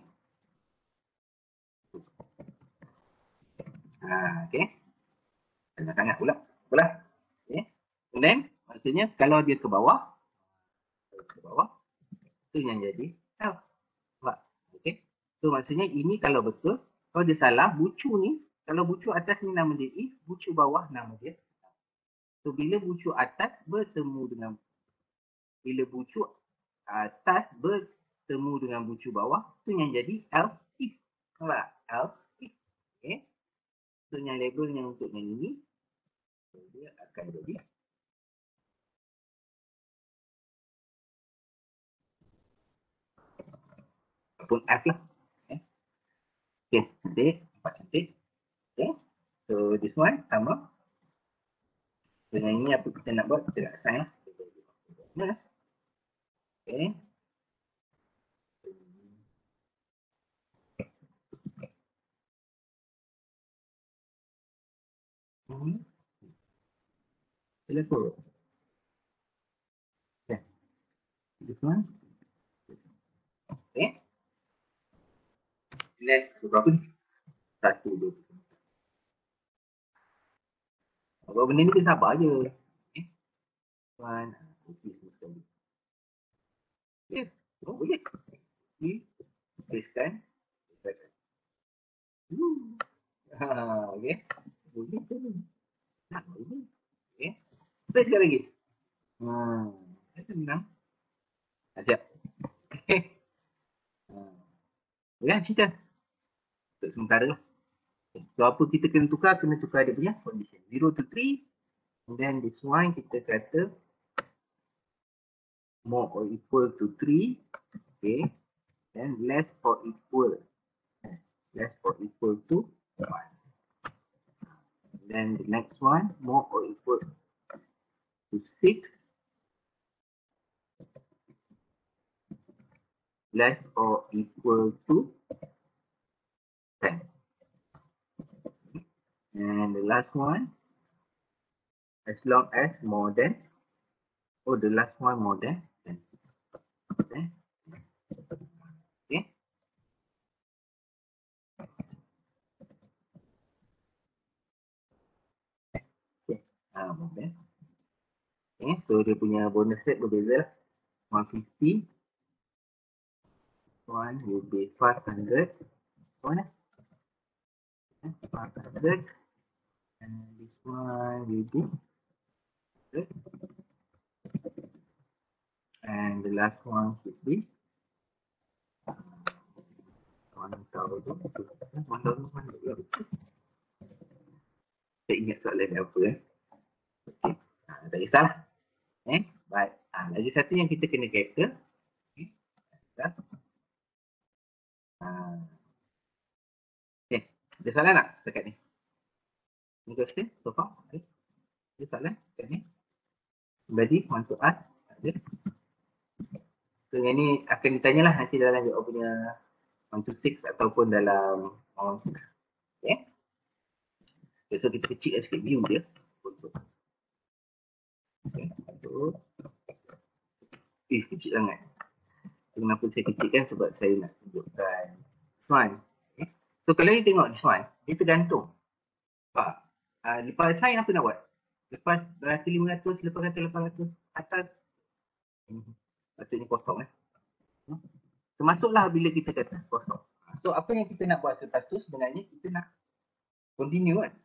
Ha, okay. Sangat-sangat pula. Pula. Okay. And then, maksudnya kalau dia ke bawah, ke bawah, itu yang jadi L. Okay. So, maksudnya ini kalau betul, kalau dia salah, bucu ni, kalau bucu atas ni nama dia if, bucu bawah nama dia. So, bila bucu atas bertemu dengan, bila bucu atas bertemu dengan bucu bawah, itu yang jadi else if. Nampak? Else if. Okay. So, yang labelnya untuk yang ini, dia akan jadi pun F lah. Okay. Okay. Cantik. Nampak cantik. Okay. So, this one sama. So, yang ini apa kita nak buat, kita nak assign lah. Okay. Hmm. Sila turun. Okay. This one. Okay. Next, berapa ni? Satu, dua. Kalau benda ni kita sabar je. Okay. One. Okay, sekali. Okay. Oh, boleh. Okay. Tuliskan. Hmm. Ha, okey. Begitu. Nak ini. Okey. Terus sekali lagi. Hmm. Itu senang. Ajak. Okey. Hmm. Ya, cerita. Untuk sementara lah. So, apa kita kena tukar? Kena tukar dia punya condition. zero to three. And then this one kita kata more or equal to three. Okay. Then less or equal. Less or equal to one. Then the next one, more or equal to six. Less or equal to ten. And the last one, as long as more than, oh, the last one more than ten. Okay. Okay. Okay. Ah, more than. Okay. So dia punya bonus set berbeza. one fifty. One will be five hundred. One. five hundred. And this one will be one hundred. And the last one should be one thousand. one thousand one hundred. Saya ingat soalan dia apa eh. Okay. Ha, tak kisahlah. Eh, baik. Ha, lagi satu yang kita kena kata. Okay. Ha. Okay. Ada soalan tak dekat ni? Any question so far? Okay. Ada soalan dekat ni? Somebody want to ask? Ada? So yang ni akan ditanyalah nanti dalam jawab punya one to six ataupun dalam one to six. Okay. Okay. So kita kecil sikit view dia. Okay. So, eh, kecil sangat. Kenapa saya kecilkan? Sebab saya nak tunjukkan this one. Okay. So kalau ni tengok this one, dia tergantung. Faham? Uh, lepas sign apa nak buat? Lepas berarti lima ratus, lepas kata lapan ratus, atas. Hmm. Patutnya kosong eh. Hmm. Termasuklah bila kita kata kosong. So apa yang kita nak buat selepas tu sebenarnya kita nak continue kan?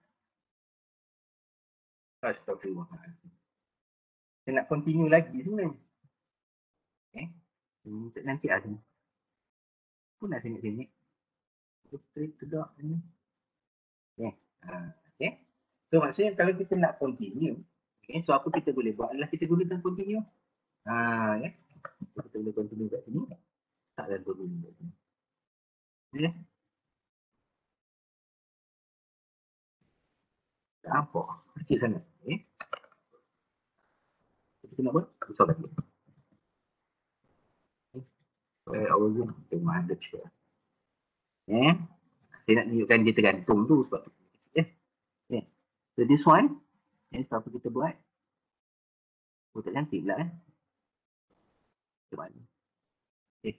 Astagfirullahaladzim. Kita nak continue lagi sebenarnya. Okay. Hmm, nanti ada. Pun nak sini-sini. Straight to dot ni. Okay. Uh, okay. So maksudnya kalau kita nak continue, okay, so apa kita boleh buat adalah kita gunakan continue. Ha, ya. So, kita boleh continue kat sini. Tak ada continue kat sini. Okay. Tak nampak. Kecil sangat. Okay. Kita nak buat besar lagi. Okay. Our Zoom tengok ada share. Okay. Saya nak tunjukkan dia tergantung tu sebab tu. Okay. Okay. So this one, okay, so apa kita buat? Oh, tak cantik pula eh. Coba ni. Okay.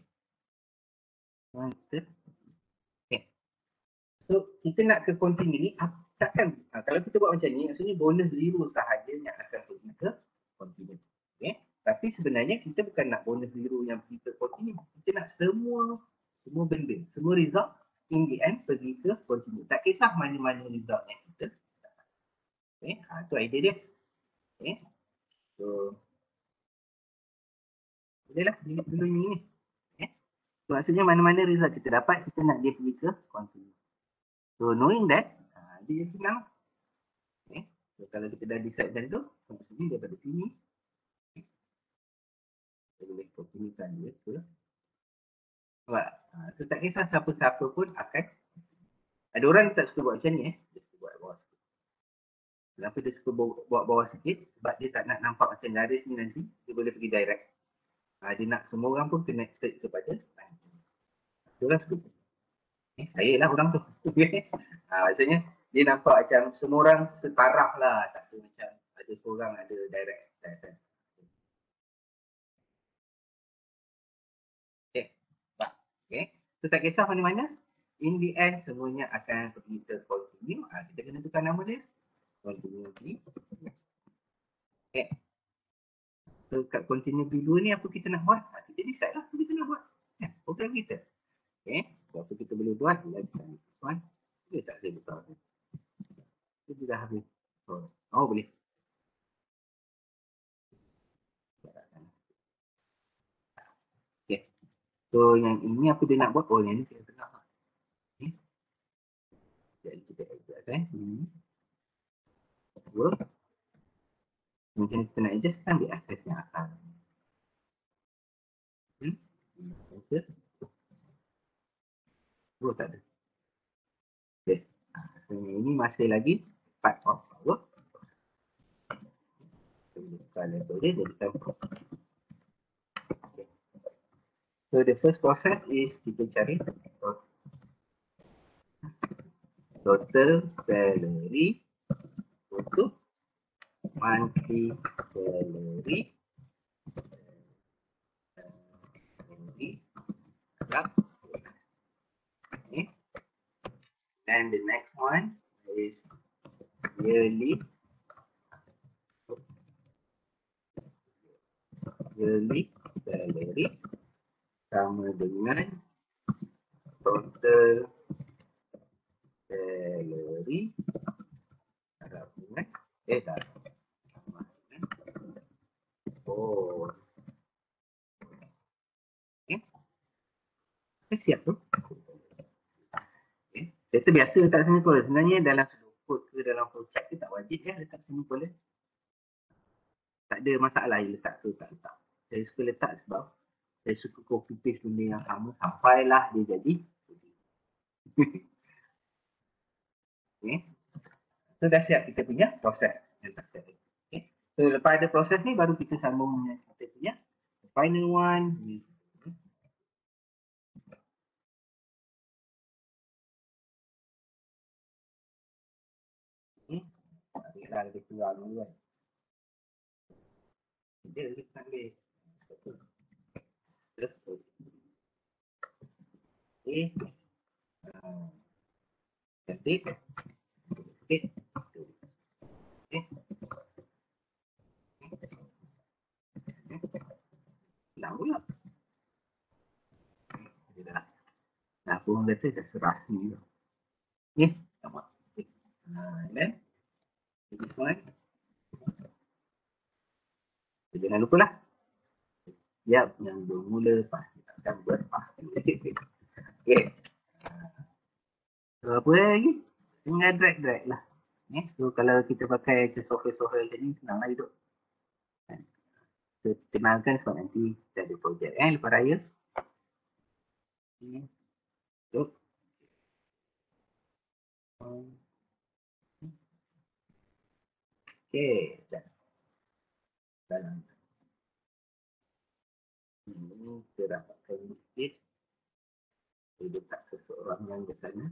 Okay. So, kita nak ke continue ni, takkan, ha, kalau kita buat macam ni, maksudnya bonus zero sahaja yang akan pergi ke continue. Okay. Tapi sebenarnya kita bukan nak bonus zero yang pergi ke continue. Kita nak semua, semua benda, semua result in the end pergi ke continue. Tak kisah mana-mana result yang kita dapat. Okay. Ha, tu idea dia. Okay. So, bolehlah dulu ni. Okay. So, maksudnya mana-mana result kita dapat, kita nak dia pergi ke continue. So, knowing that, uh, dia senang. Okay. So, kalau kita dah decide macam tu, maksudnya daripada sini, okay, kita boleh continuekan dia ke. Sebab, uh, so tak kisah siapa-siapa pun akan, ada orang tak suka buat macam ni eh. Dia suka buat bawah sikit. Kenapa dia suka buat bawah sikit? Sebab dia tak nak nampak macam garis ni nanti, dia boleh pergi direct. Uh, dia nak semua orang pun connect straight kepada dia orang suka. Eh, saya lah orang tu. Ha, maksudnya, dia nampak macam semua orang setaraf lah. Tak ada macam ada seorang ada direct. Okay. Okay. So, tak kisah mana-mana. In the end, semuanya akan pergi ke continue. Ha, kita kena tukar nama dia. Continue B. Okay. So, kat continue B dua ni apa kita nak buat? Ha, kita decide lah apa kita nak buat. Ya, program kita. Okay. So, apa kita boleh buat? Let's one. Dia tak saya besar. So yang ini apa dia nak buat? Oh yang ni kita tengah. Okay. Jadi kita adjust eh. Ini. Work. Mungkin kita nak adjust kan di atas yang asal. Hmm. Okay. Oh tak ada. Okay. So, ini masih lagi part of power. Kalau boleh jadikan pro. Okay. So the first process is kita cari total salary untuk monthly salary salary okay. And the next one is yearly yearly salary sama dengan total salary harap ingat eh tak sama dengan oh okay. Eh, siap tu okay. Kita biasa letak semicolon sebenarnya dalam code ke dalam flowchart ke tak wajib ya letak semicolon tak ada masalah yang letak tu tak letak saya suka letak sebab saya suka copy paste benda yang sama sampailah dia jadi okay. So dah siap kita punya proses. Okay. So lepas ada proses ni baru kita sambung dengan kita punya final one. Okay. Kita ada keluar dulu kan. Dia kita nak ambil. Terus. Okay. Uh, cantik. Okay. Okay. Hilang pula. Dah. Dah pun kata dah serah ni. Okay. Sama. Okay. Uh, then. This one. Jangan lupa lah. Siap yang bermula pasti akan berpasti. Okay. So apa lagi? Tinggal drag-drag lah. Eh, so kalau kita pakai software-software macam ni, senang lah hidup. So, kenalkan sebab nanti kita ada projek eh, lepas raya. So, okay, dah. Dalam ini kita dapatkan sikit. Saya letak seseorang yang di sana.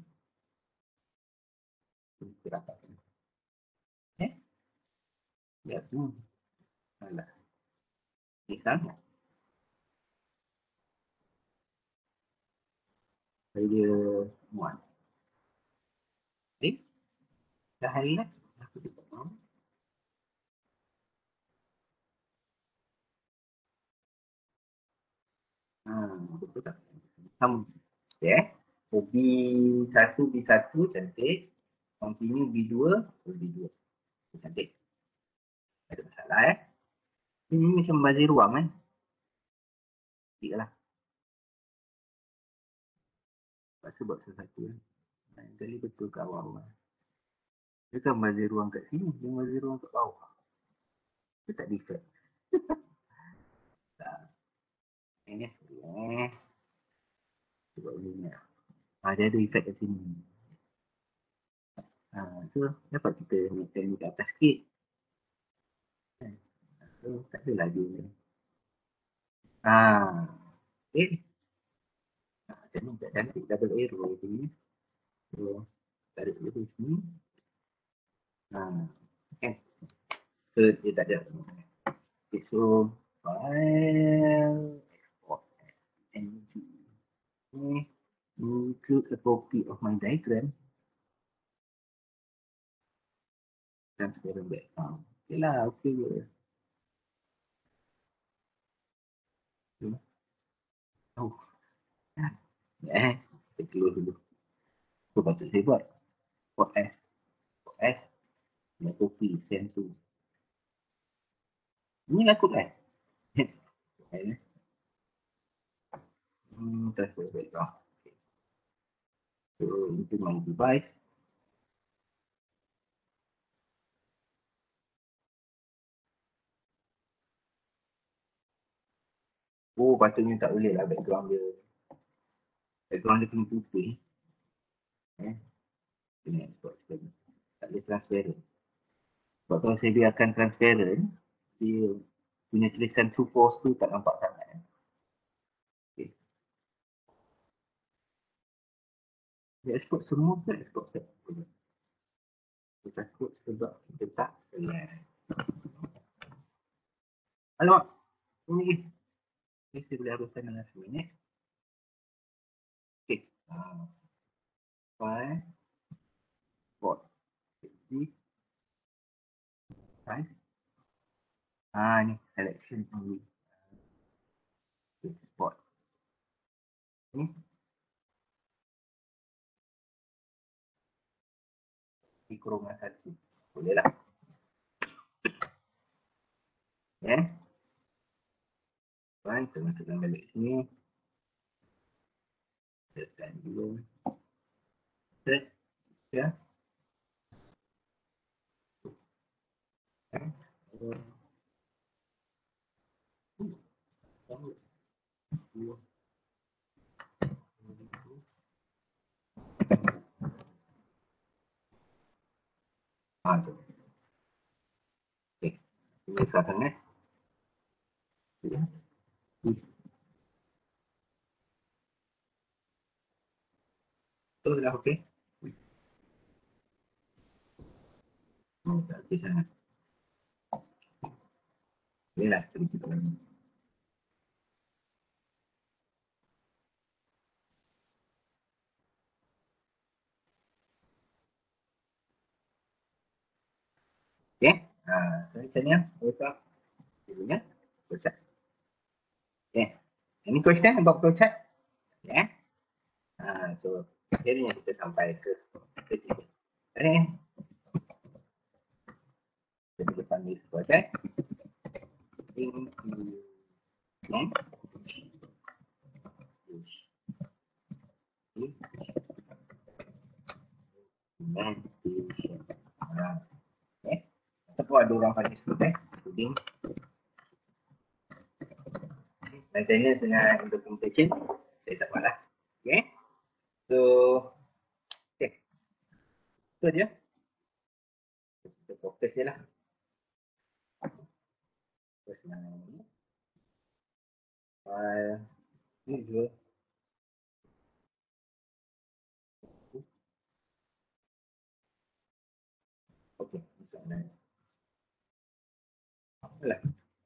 Kita dapatkan. Eh? Ya, hmm. Alah. Ini sama. Saya muat. Eh? Dah hari lah. Aku tidak mahu. Ah, betul tak? Sama. Okay. So, B satu, B satu cantik. Continue B dua, B dua. Cantik. Tak ada masalah eh. Ini macam bazir ruang eh. Cantik lah. Lepas tu buat sesuatu eh. Kali betul kat awal-awal. Dia kan bazir ruang kat sini. Dia bazir ruang kat bawah. Dia tak defect. Tak. Eh. Eh. Cuba ni. Ah, dia ada effect kat sini. Ah, so dapat kita naikkan ni ke atas sikit. So, tak ada lagi ni. Ah. Okay. Ah, macam ni tak cantik double arrow ni. So, tarik dulu sini. Ah. Okay. So, dia tak ada. Okay, so, file, export, N G. Okay. Include a copy of my diagram. Transparent background. Okay lah, okay je. Okay. Oh. Eh, kita keluar dulu. Apa patut saya buat? Buat S. Buat S. Nak copy, send tu. Ini lah kod S. Hmm, transfer background. Okay. So into my device. Oh, patutnya tak boleh lah background dia. Background dia kena putih. Eh, kena export sekali. Tak boleh transparent. Sebab kalau saya biarkan transparent, dia punya tulisan true false tu tak nampak sangat. Eh. Okay. Dia export semua ke export set? Kita takut sebab kita tak select. Alamak, ini ni saya boleh habiskan dalam seminit. Okay. Uh, file, export. Jadi, file. Ah, ni selection only. Export. Ni. Di kurungan satu. Boleh lah. Ya. Yeah. Fine, kita masukkan balik sini. Tekan dulu. Set. Ya. Okay. Ah, tu. Okay. Ini sekarang eh. Ya. Tu dah okey. Oh, tak okey sangat. Ni lah sedikit lagi. Okay. Ah, so macam ni lah. Besar. Dulunya. Besar. Okay. Any question about flowchart? Yeah. Ah, so akhirnya kita sampai ke ketiga. Okay. Jadi kita panggil flowchart. Inclusion. Implementation. Ah, okay. Ataupun ada orang panggil sebut eh. Including. Maintenance dengan implementation. Saya tak buat lah. Okay. So, okay. Itu je. Kita fokus je lah. Terus mana ni. File. Ni juga. Okay. Misalnya. Apalah.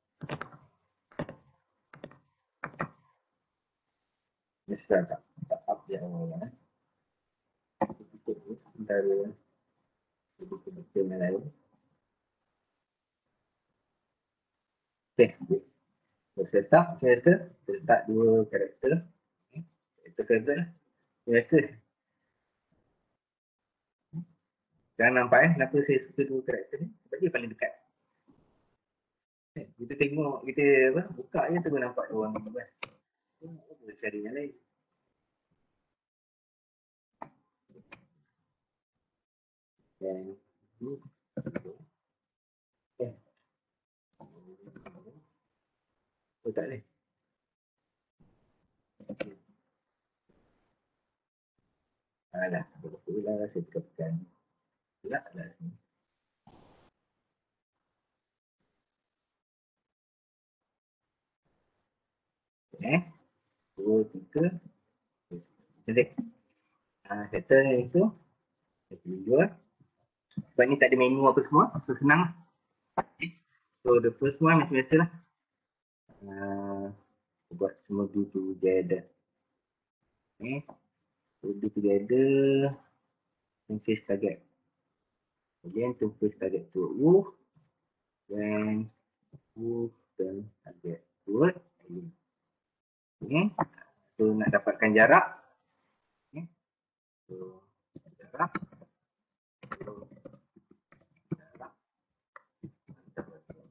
Misal tak. Tak up dia awal lah. Kita tutup antara betul-betul yang lain. Okay. So, setup character. Letak dua karakter. Okay. Karakter karakter lah. Biasa. Jangan nampak eh. Kenapa saya suka dua karakter ni. Sebab dia paling dekat. Okay. Kita tengok. Kita apa, buka je tu nampak dua orang ni. Apa cari yang lain. Dan ni. Okay. Oh tak boleh. Alah, betul lah saya tekan. Gelap lah sini. Eh, dua, tiga. Select. Ah, settle itu. Saya pilih dua. Sebab ni tak ada menu apa semua. So, senang lah. Okay. So, the first one macam biasa lah. Uh, buat semua do together. Okay. So, do together. And face target. Again, to face target to move. Then, move the target forward. Okay. So, nak dapatkan jarak. Okay. So, jarak. So, jarak.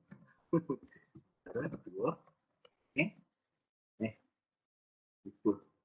Dua. Okay. Eh. Itu.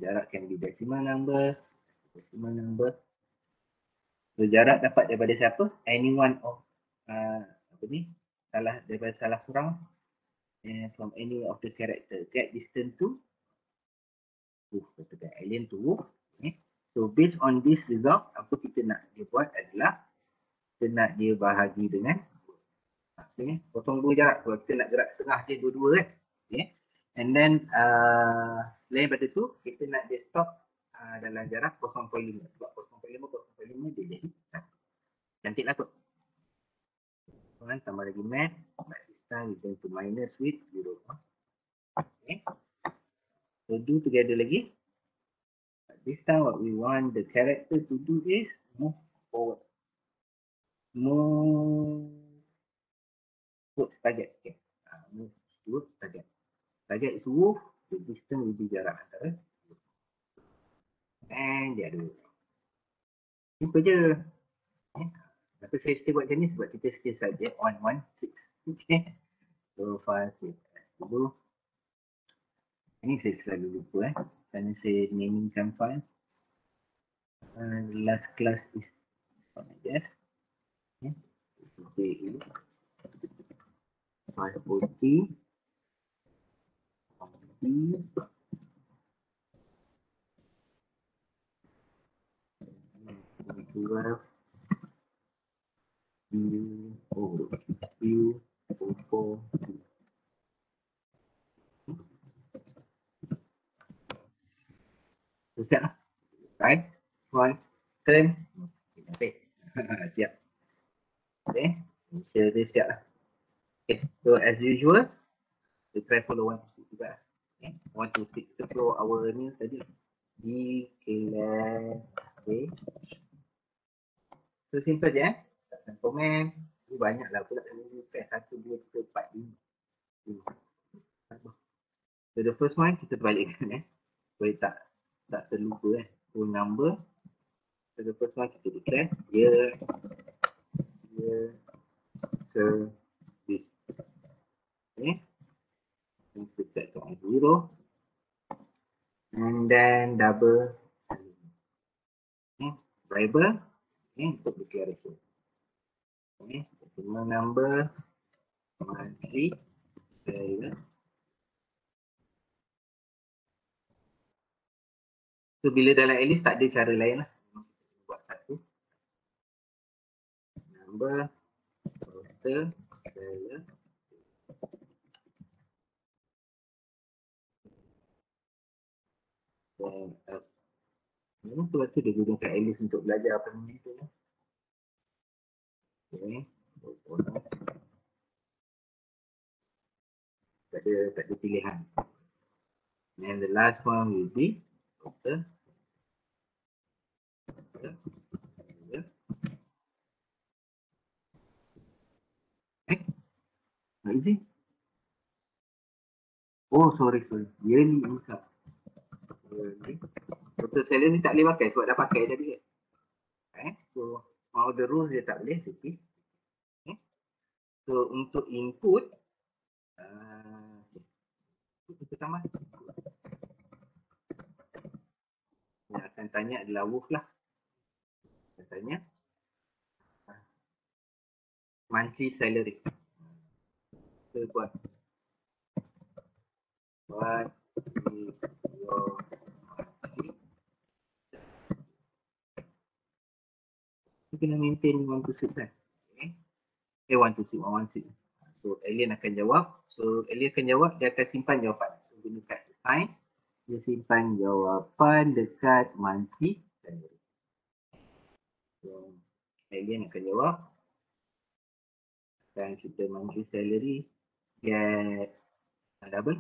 jarak can be decimal number, decimal number. So jarak dapat daripada siapa? Any one of uh, apa ni? Salah daripada salah kurang uh, from any of the character. Get distance to uh, katakan alien tu. Okay. So based on this result, apa kita nak dia buat adalah kita nak dia bahagi dengan okay, potong dua jarak tu. Kita nak gerak setengah je dua-dua kan. Okay. And then uh, lain pada tu kita nak dia stop uh, dalam jarak kosong perpuluhan lima. Sebab kosong perpuluhan lima, kosong perpuluhan lima dia jadi satu. Cantik lah tu. Kan, tambah lagi mat. But this time we're going to minus with zero. Okay. So do together lagi. But this time what we want the character to do is move forward. Move towards target. Okay. Uh, move towards target. Target is wolf. The distance will be jarak antara and the other. Simple je. Okay. Tapi saya still buat macam ni sebab kita still subject on one six. Okay. So five six dulu. Ini saya selalu lupa eh. Kerana saya namingkan file. Uh, last class is on I guess. Okay. five forty. twelve. View, oh, view, four, siap lah. Right, one, turn. Okay, siap. Okay, share dia siap lah. Okay, so as usual, we try follow one, two, juga. Okay, one, two, six, kita follow our ni tadi. D, K, L, okay. So simple je eh. Tak komen. Ini banyak lah pula. Satu, dua, tiga, empat, lima. So the first one kita balikkan eh. Supaya tak tak terlupa eh. Full number. So the first one kita declare year year service. Okay. And kita set to zero. And then double okay. Variable okay. Untuk declaration. Okay. Semua number monthly value. So bila dalam Alice tak ada cara lain lah. Buat satu. Number total value. Dan uh, ini tu waktu dia gunakan Alice untuk belajar apa ni tu. Okay. Tak ada, tak ada pilihan. And the last one will be total. Eh? Not easy? Oh, sorry, sorry. Yearly income. Yearly. Total salary ni tak boleh pakai sebab dah pakai tadi kan. Eh? So, all the rules dia tak boleh. Okay. Okay. So, untuk input, uh, kita tambah. Yang akan tanya adalah wolf lah. Akan tanya monthly salary. Kita buat what is your monthly? Kita kena maintain one to six kan. Okay. Eh one to six, one one six. So alien akan jawab. So alien akan jawab, dia akan simpan jawapan. So guna kat sign. Dia simpan jawapan dekat monthly salary. So alien akan jawab. Dan kita monthly salary get double.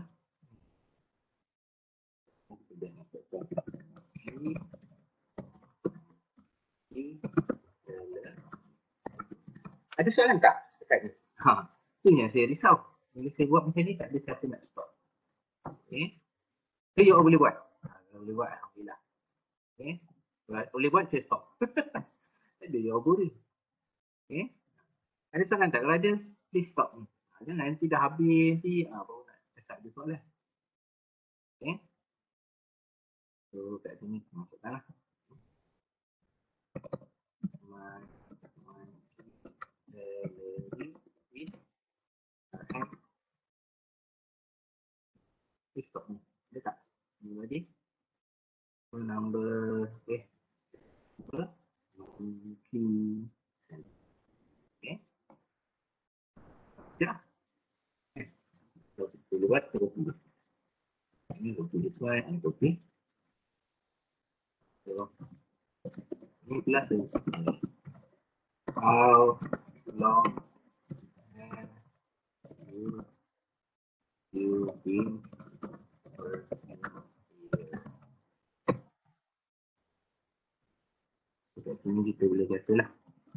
Ada soalan tak dekat ni? Ha, tu yang saya risau. Bila saya buat macam ni tak ada siapa nak stop. Okay. So you boleh buat. Ha, boleh buat alhamdulillah. Okay. Boleh buat saya stop. Tak ada you boleh. Okay. Ada soalan tak? Kalau ada, please stop ni. Ha, nanti dah habis nanti ha, baru nak tak ada soalan. Okay. So So kat sini kita masukkan lah. My, my salary is and is stop ni. Ada tak? Ni lagi. Phone number, okay. Apa? Monthly. Okay. Okay lah. Okay. So kita buat copy. Ini copy this one and copy. So ini plus ni. How long have you you been working here? So, kat sini kita boleh kata lah.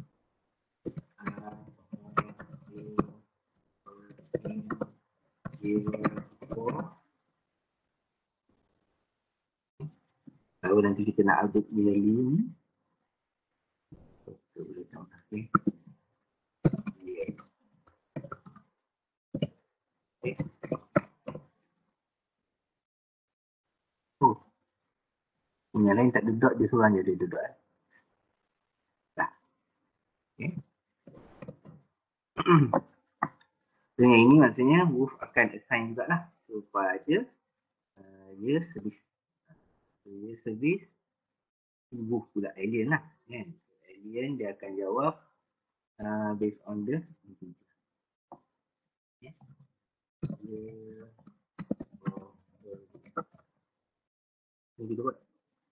Kalau nanti kita nak update yearly ni, kita boleh tambah. Okay. Yeah. Okay. Oh, yang lain tak ada dot, dia seorang je ada dot. Dah. Okay. Dengan ini maksudnya Wolf akan assign juga lah kepada uh, year service. So, year service Wolf pula alien lah kan. Alien dia akan jawab uh, based on the integer. Okay. Year of service. So kita buat.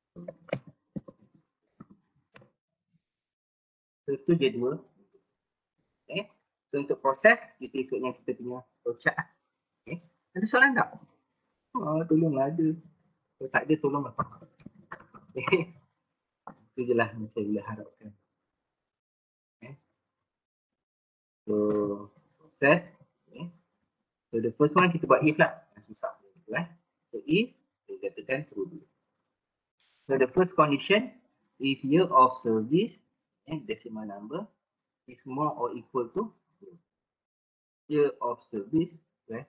So itu jadual. Okay. So untuk proses kita ikut yang kita punya flowchart lah. Okay. Ada soalan tak? Oh, tolonglah ada. Kalau tak ada tolonglah. Okay. Itu je lah yang saya boleh harapkan. Okay. So proses. Okay. So the first one kita buat if lah. Yang susah. Okay. So if kita katakan true dulu. So the first condition is year of service and decimal number is more or equal to year of service. Where?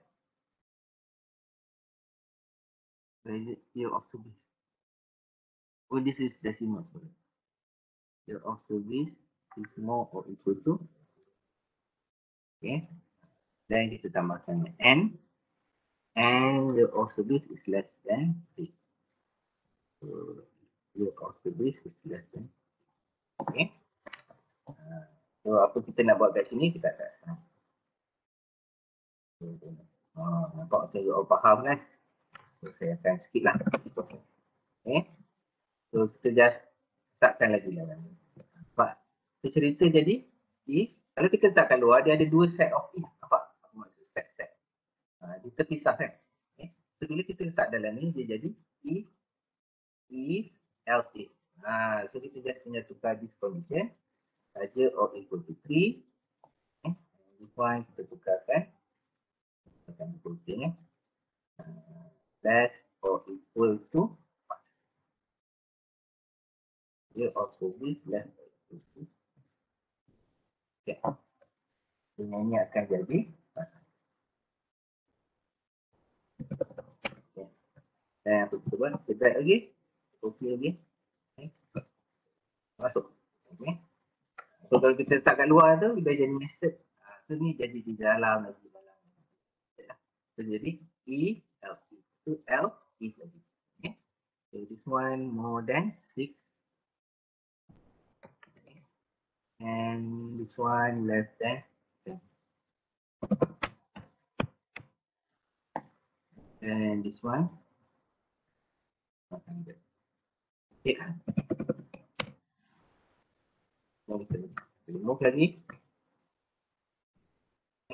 Where is it? Year of service. Oh, this is decimal. Sorry. Year of service is more or equal to. Okay. Then kita tambahkan n. And year of service is less than three. So year of service is less than. Okay. Uh, so apa kita nak buat kat sini kita tak. Oh, nampak saya juga faham kan? So, saya akan skip lah. Okay. So, kita just startkan lagi lah. Nampak? So, cerita jadi, if, kalau kita letakkan luar, dia ada dua set of if. Nampak? Apa maksud set-set? Ha, dia terpisah kan? Okay. So, bila kita letak dalam ni, dia jadi if, if, else if. Ha, so, kita just punya tukar this condition. Saja or equal to three. Okay. This one kita tukarkan. Akan berpenting eh. Uh, less or equal to five. Year of service less or equal to. Okay. Dengan ini akan jadi okay. Dan apa kita buat? Kita drag lagi. Copy lagi. Okay. Masuk. Okay. So kalau kita letak kat luar tu, dia jadi nested. Uh, so ni jadi di dalam lagi. So jadi E, L, E. So L, E lagi. Okay. So this one more than six. Okay. And this one less than ten. And this one one hundred. Okay kan? So kita remove lagi. Okay.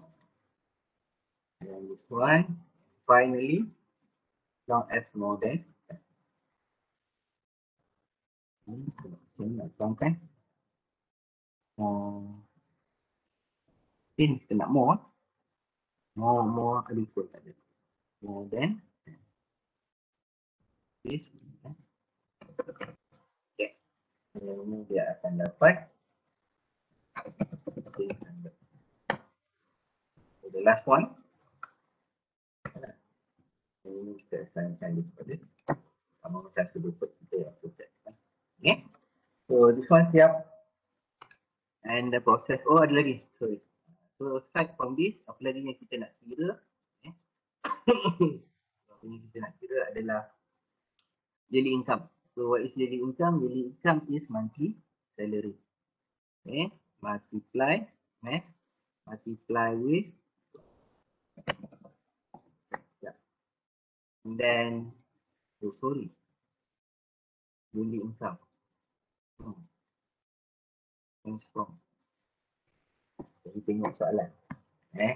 And this one finally long as more than sini nak tuangkan oh ini kita nak more more more ada equal tak ada more than this okay. Ini dia akan dapat so the last one ini kita assignkan dia kepada sama macam So this one siap. And the process, oh ada lagi, sorry. So aside from this, apa lagi yang kita nak kira? Eh? Apa yang kita nak kira adalah daily income. So what is daily income? Daily income is monthly salary. Okay, multiply, eh? multiply with, yeah. And then, oh sorry, daily income. Hmm. Transform. Jadi tengok soalan. Eh?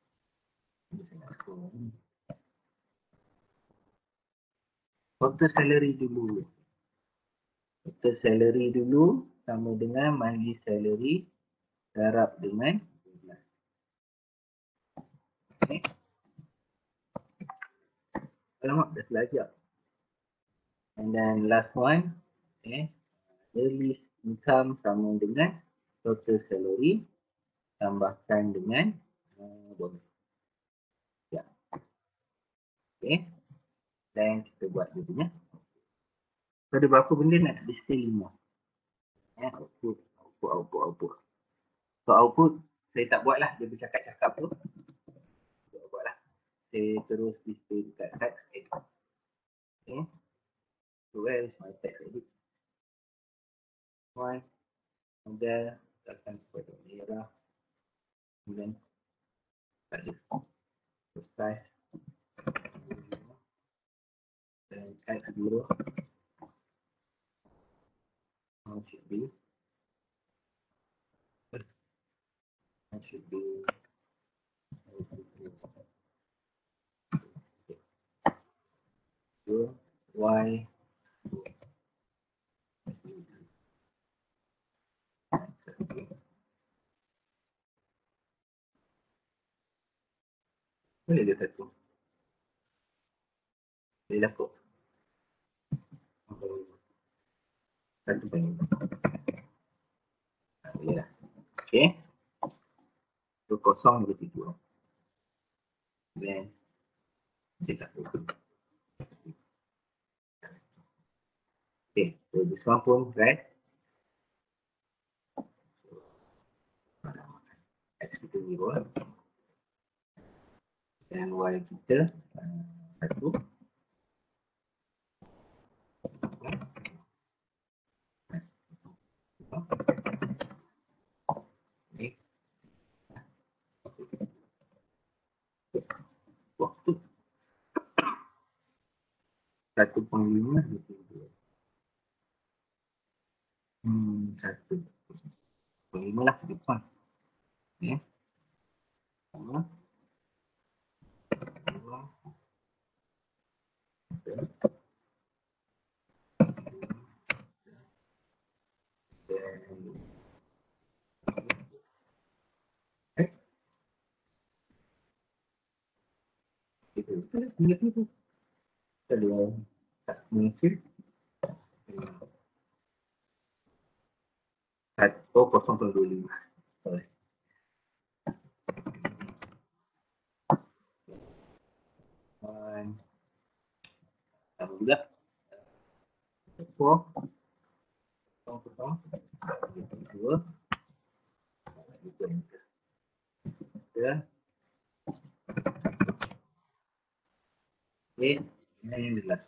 Total salary dulu. Total salary dulu sama dengan monthly salary darab dengan bulan. Okay. Alamak, dah belajar. And then last one, okay. Daily income sama dengan total salary tambahkan dengan uh, bonus. Ya. Okay. Dan kita buat dia punya. So, ada berapa benda nak display lima. Eh, output, output, output, output. So output, saya tak buat lah. Dia bercakap-cakap tu. Saya buat lah. Saya terus display dekat text edit. Okay. So where is my text edit? One. Model. Tekan kepada merah. Kemudian. Tak ada. So size. Dan X zero. How should be? How should be? So, Y. Boleh dia satu. Boleh lakuk. Satu panggil. Boleh lah. Okay. So kosong berarti dua. Then, saya tak tahu. Okay, so this one pun right. X kita zero. Dan Y kita uh, satu. Okay. Waktu satu koma lima. Hmm, satu. Koma lima lah ke depan. Okay. Sama. Dua. Eh? Itu. Itu. Itu. Kedua. Tak mungkin. Satu kosong dua lima. Sorry. One. Sama juga. Four. Kosong kosong. Dua. Tiga. Okay. Ini yang jelas.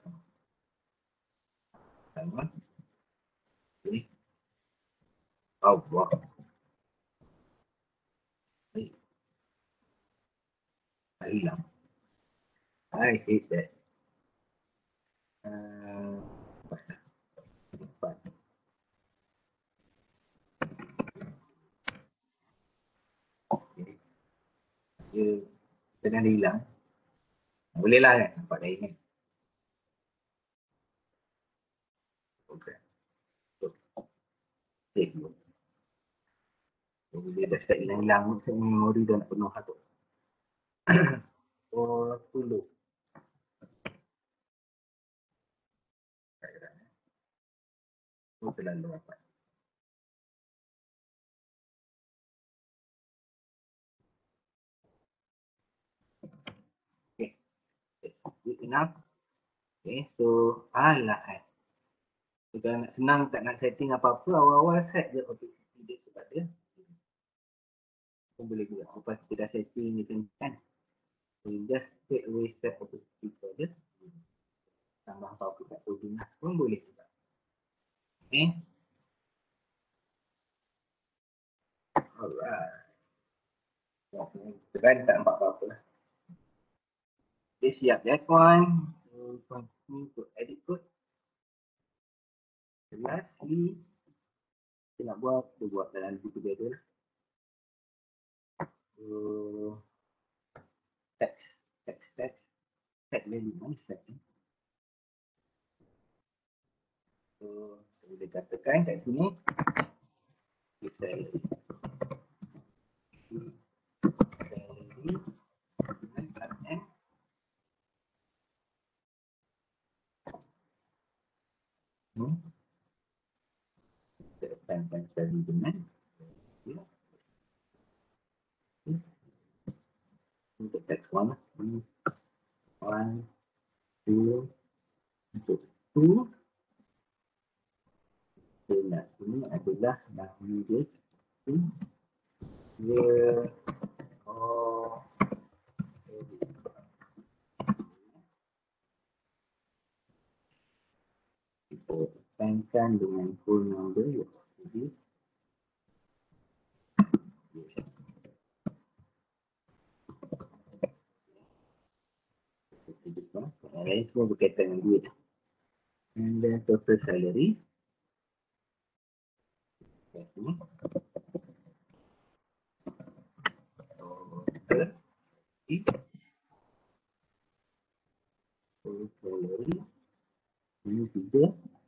Sama. Okay. Oh, wow. Hey. Tak hilang. I hate that. Uh, okay. Dia tengah dia hilang. Boleh lah kan? Nampak lain kan? Okay. So, save dulu. So, bila dah start hilang-hilang, memori dah nak penuh satu. Oh, sepuluh. Oh, terlalu rapat. Okay. Good enough. Okay, so, alah eh. Kalau nak senang, tak nak setting apa-apa, awal-awal set je opacity dia sebab dia. Pun boleh juga. Lepas kita dah setting ni kan. So, just straight away set opacity tu je. Tambah apa-apa kat coding lah pun boleh juga. Okay. Alright. Kita tak nampak apa-apa lah. Okay, siap ya kawan. So, continue to edit code. Lastly, kita nak buat, kita buat dalam buku together lah. So, text, text, text, text value, mana text ni? So, kita boleh katakan kat sini, kita value dengan class M. Hmm. Kita depankan value dengan ya. Untuk text one, one, two, untuk two, dan ini adalah nahwu dia, dia, oh, kita depankan dengan full number, jadi, yang lain semua berkaitan dengan duit. And then total salary. Total salary. Ini tiga.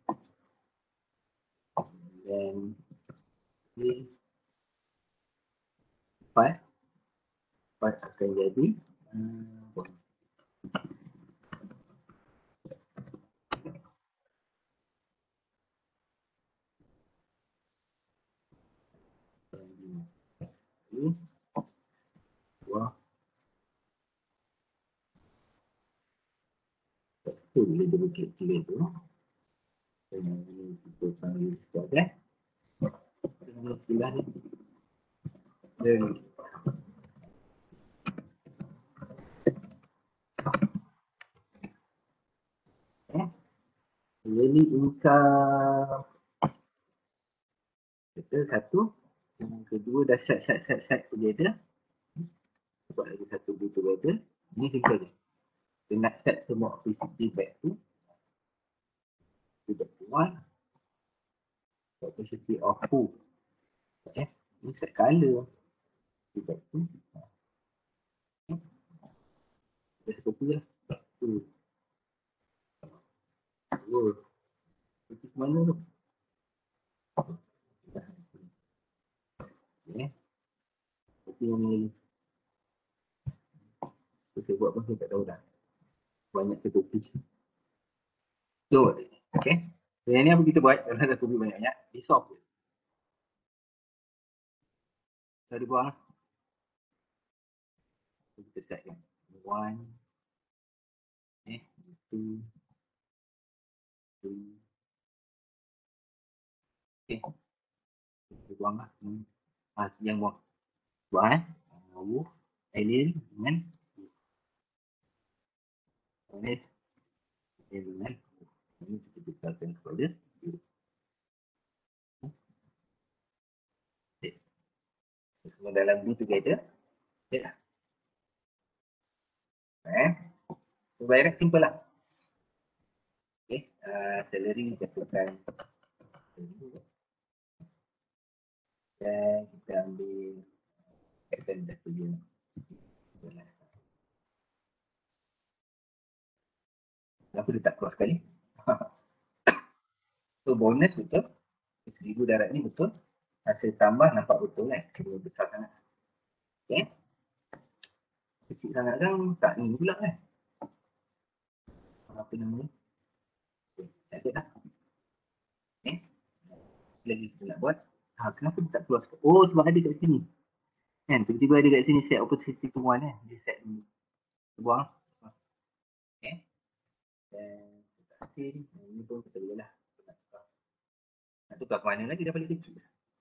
Dan ini empat. Empat akan jadi uh, ini dua. Itu boleh dibukit tiga tu. Dan ini kita panggil sebagai ini istilah ni. Dan eh, daily income kita satu. Yang kedua dah set set set set together. Buat lagi satu buku together. Ini simple je. Kita nak set semua opacity back to back to one. Opacity of who. Eh, ini set color. Back to. Eh, dah seperti lah. Tu. Oh. Itu mana tu? Eh. Tapi yang ni. Kita buat pun saya tak tahu dah. Banyak terkopi. So, okay. So, yang ni apa kita buat? Kalau ada kopi banyak-banyak, di solve je. So, dia buang. So, kita set kan. One. Eh, two. Three. Okay. Kita buang lah. Hmm. Ah, yang buang. Buang eh. Uh, alien dengan ini dengan ini kita bisakan kepada okay. Semua dalam B together. Okay lah. Eh. So, bayar simple lah. Okay. Uh, salary jatuhkan. Dan kita ambil kata dah tujuh. Kenapa dia tak keluar sekali? So bonus betul. Seribu darat ni betul. Hasil tambah nampak betul kan. Kena besar sangat. Okay. Kecil sangat kan tak ni pula kan. Apa nama ni? Okay. Tak ada dah. Okay. Lagi kita nak buat. Ha, kenapa dia tak keluar sekali? Oh sebab ada kat sini. Kan tiba-tiba ada kat sini set opacity to one kan. Dia set dulu. Kita buang. Okay. Dan kita hasil. Ini pun kita boleh lah. Nak tukar ke mana lagi dah paling kecil.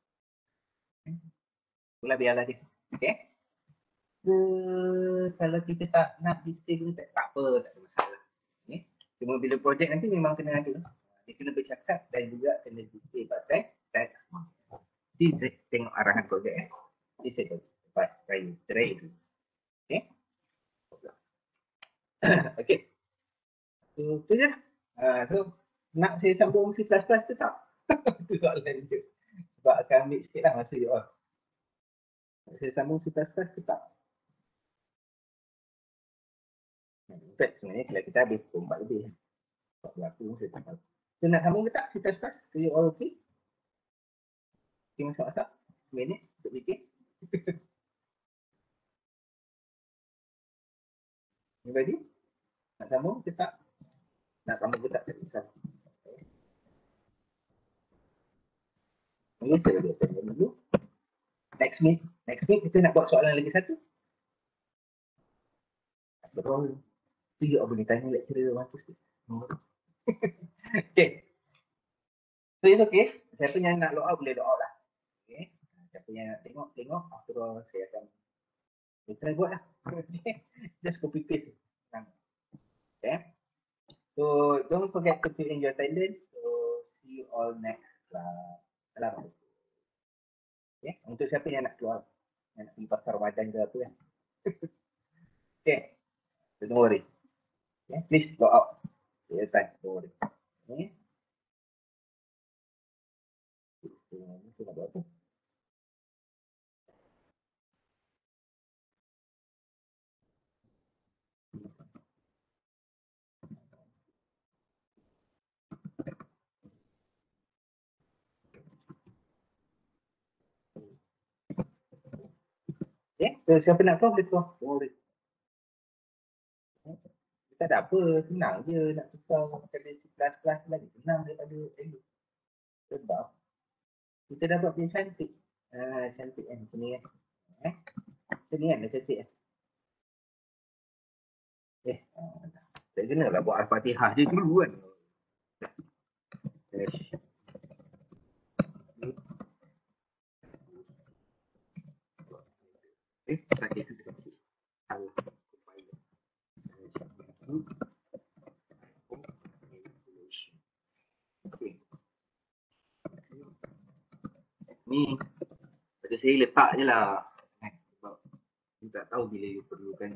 Itulah biarlah dia. Okay. Ke, kalau kita tak nak detail tak, tak apa, tak ada masalah. Okay. Cuma bila projek nanti memang kena ada. Dia kena bercakap dan juga kena detail pasal dan jadi tengok arahan projek eh. Jadi saya tahu lepas saya cerai itu. Okay. Okay. So, tu je. Uh, so, nak saya sambung C plus plus tu tak? Itu soalan je. Sebab akan ambil sikit lah masa you all. Saya sambung C plus plus tu tak? In fact, sebenarnya kalau kita habis pukul empat lebih. empat berapa saya tak tahu. So, nak sambung ke tak C plus plus? So, you all okay? Tengok masak-masak. Seminit untuk bikin. You ready? Nak sambung ke tak? Nak sambung ke tak? Tak kisah. Ini saya dah tanya dulu. Next week, next week kita nak buat soalan lagi satu. Betul. Tu you boleh tanya lecturer mampus tu. Okay. So it's okay. Siapa yang nak log out boleh log out lah. Okay. Siapa yang nak tengok, tengok. After all, saya akan saya try buat lah. Just copy paste. Okay. So don't forget to fill in your attendance. So see you all next class. Assalamualaikum. Okay. Untuk siapa yang nak keluar, yang nak pergi pasar Ramadan ke apa kan. Okay. So don't worry. Okay. Please log out. Your time. Don't worry. Okay. Kita nak buat apa? Okay. So siapa nak keluar boleh keluar. Don't worry. Kita tak apa. Senang je nak tukar macam kelas-kelas lagi. Senang daripada Elu. Sebab kita dah buat dia cantik. Ah, cantik kan macam ni kan. Eh? Macam ni kan dah cantik kan. Eh, ah, tak kena lah buat Al-Fatihah je dulu kan. Yes. Eh, tak kena cantik. Salah. Okay. Ni pada saya letak je lah. Sebab saya tak tahu bila you perlukan.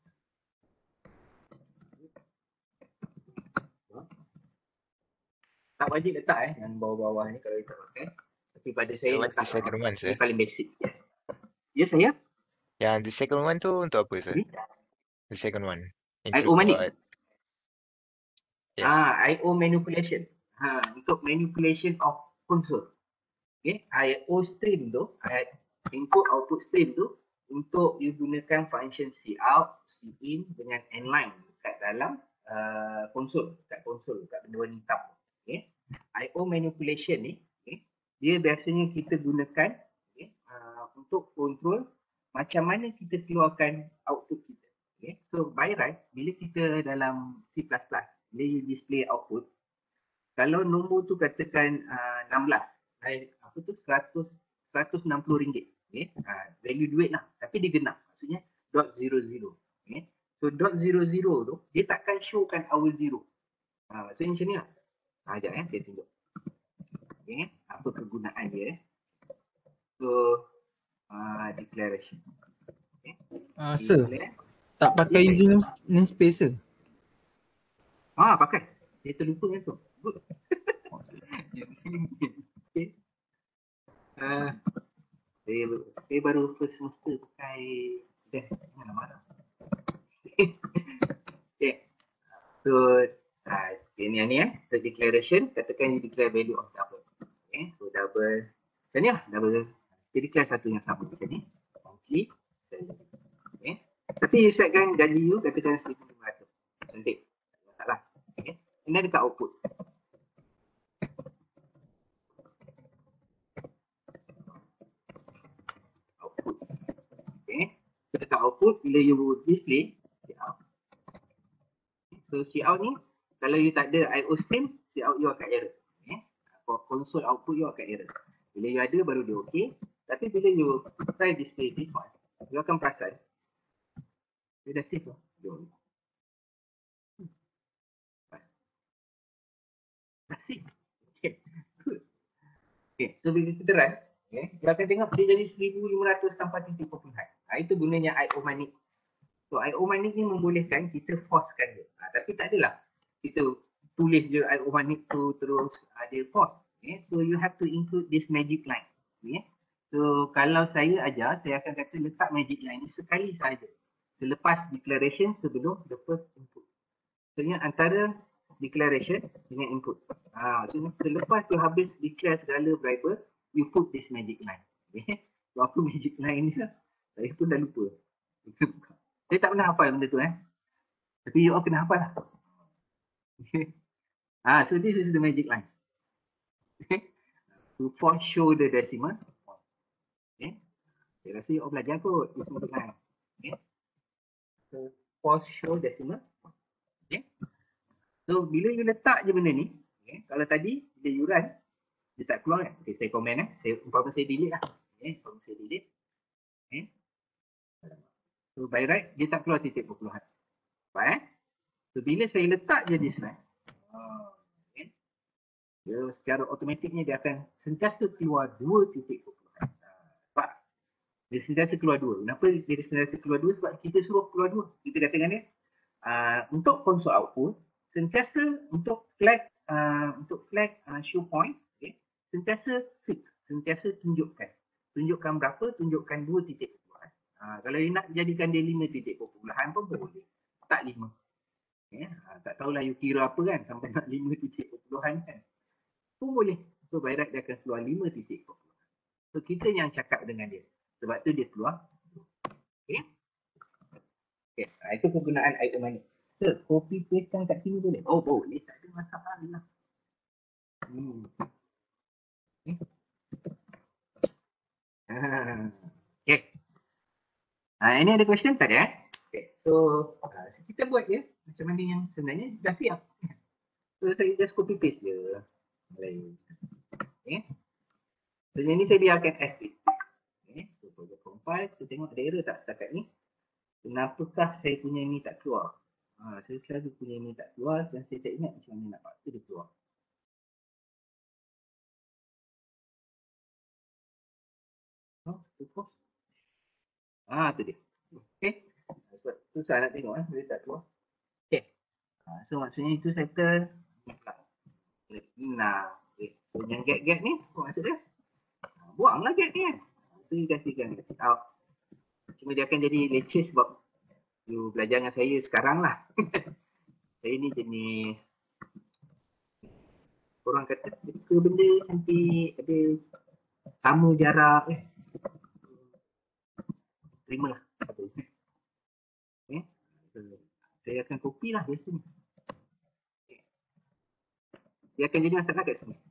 Tak wajib letak eh yang bawah-bawah ni kalau you tak pakai. Tapi pada So saya what's the letak second one, sir? ni paling basic. Ya, ya saya. Yang the second one tu untuk apa, sir? Ni? The second one. I O money. Include. Yes. Ah, I O manipulation. Ha, untuk manipulation of console. Okay, I O stream tu, input output stream tu untuk you gunakan function cout, cin dengan inline kat dalam uh, konsol, kat konsol, kat benda warna hitam. Okay. I O manipulation ni, okay, dia biasanya kita gunakan okay, uh, untuk control macam mana kita keluarkan output kita. Okay. So by right, bila kita dalam C plus plus, bila you display output, kalau nombor tu katakan uh, enam belas, apa tu seratus, seratus enam puluh ringgit. Okay. Uh, value duit lah. Tapi dia genap. Maksudnya dot zero zero. Okay. So dot zero zero tu, dia takkan showkan our zero. Uh, maksudnya macam ni lah. Uh, sekejap eh, saya tunjuk. Okay. Apa kegunaan dia. So, uh, declaration. Okay. Ah, sir. Declare. Tak pakai Yeah. using namespace sir. Ah, pakai. Saya terlupa yang tu. Good. Okay. Uh, saya, saya baru first semester pakai dah jangan marah. Okay. So uh, ini yang ni eh. So declaration, katakan you declare value of double. Okay. So double macam ni lah. Double. Kita declare satu yang sama macam ni. Okay. Okay. Tapi you setkan gaji you katakan seribu lima ratus. Cantik. Tak masalah. Okay. Ini dekat output. Okay. So dekat output bila you display cout. So cout ni kalau you tak ada I O stream, cout you akan error. Okay. console output you akan error. Bila you ada baru dia okey. Tapi bila you try display this one, you akan perasan dia dah save lah. Jom. Dah save. Okay. Good. Okay. So bila kita run, okay, you akan tengok dia jadi seribu lima ratus tanpa titik perpuluhan. Ha, itu gunanya I O Manik. So I O Manik ni membolehkan kita forcekan dia. Ha, tapi tak adalah kita tulis je I O Manik tu terus uh, dia force. Okay. So you have to include this magic line. Okay. So kalau saya ajar, saya akan kata letak magic line ni sekali saja. Selepas declaration sebelum the first input. So ini antara declaration dengan input. Ha, so selepas tu habis declare segala variable, you put this magic line. Okay. So apa magic line ni? Saya pun dah lupa. Saya tak pernah hafal benda tu eh. Tapi you all kena hafal lah. Okay. Ah, so this is the magic line. Okay. To force show the decimal. Okay. Saya rasa you all belajar kot this magic line. Okay. So force show decimal. Okay. So bila you letak je benda ni, okay, kalau tadi bila you run, dia tak keluar kan? Okay, saya komen eh. Saya umpama saya delete lah. Okay, umpama saya delete. Okay. So by right, dia tak keluar titik perpuluhan. Faham eh? So bila saya letak je di slide, okay, dia secara automatiknya dia akan sentiasa keluar dua titik perpuluhan. Nampak? Dia sentiasa keluar dua. Kenapa dia sentiasa keluar dua? Sebab kita suruh keluar dua. Kita katakan dia, uh, untuk console output, sentiasa untuk flag, uh, untuk flag uh, show point, okay, sentiasa fix, sentiasa tunjukkan. Tunjukkan berapa, tunjukkan dua titik perpuluhan. Uh, kalau you nak jadikan dia lima titik perpuluhan pun boleh. Tak lima. Okay. Uh, tak tahulah you kira apa kan sampai nak lima titik perpuluhan kan. Pun boleh. So by right dia akan keluar lima titik perpuluhan. So kita yang cakap dengan dia. Sebab tu dia keluar. Okay. Okay. Uh, itu kegunaan I O Manik. So, copy paste kan kat sini boleh? Oh boleh. Tak ada masalah. Hmm. Okay. Ah, okay. Ah, ini ada question tak ada? Eh? Okay. So, uh, kita buat je macam mana yang sebenarnya dah siap. So, saya just copy paste je. Okay. So, yang ni saya biarkan as it. Okay. So, saya compile. Saya tengok ada error tak setakat ni. Kenapakah saya punya ni tak keluar? Ha, saya selalu punya ni tak keluar dan saya tak ingat macam mana nak paksa dia keluar. Oh, cukup. Ah, tu dia. Okey. Sebab tu saya nak tengok eh, dia tak keluar. Okey. Ha, so maksudnya itu settle. Nah, okay. So, yang gap-gap ni, apa maksud dia? Ha, buanglah gap ni kan. So, you kasihkan out. Cuma dia akan jadi leceh sebab you belajar dengan saya sekarang lah. Saya ni jenis orang kata suka benda cantik, ada sama jarak eh. Terimalah. Okay. Saya akan copy lah biasa ni. Okay. Dia akan jadi masalah kat sini.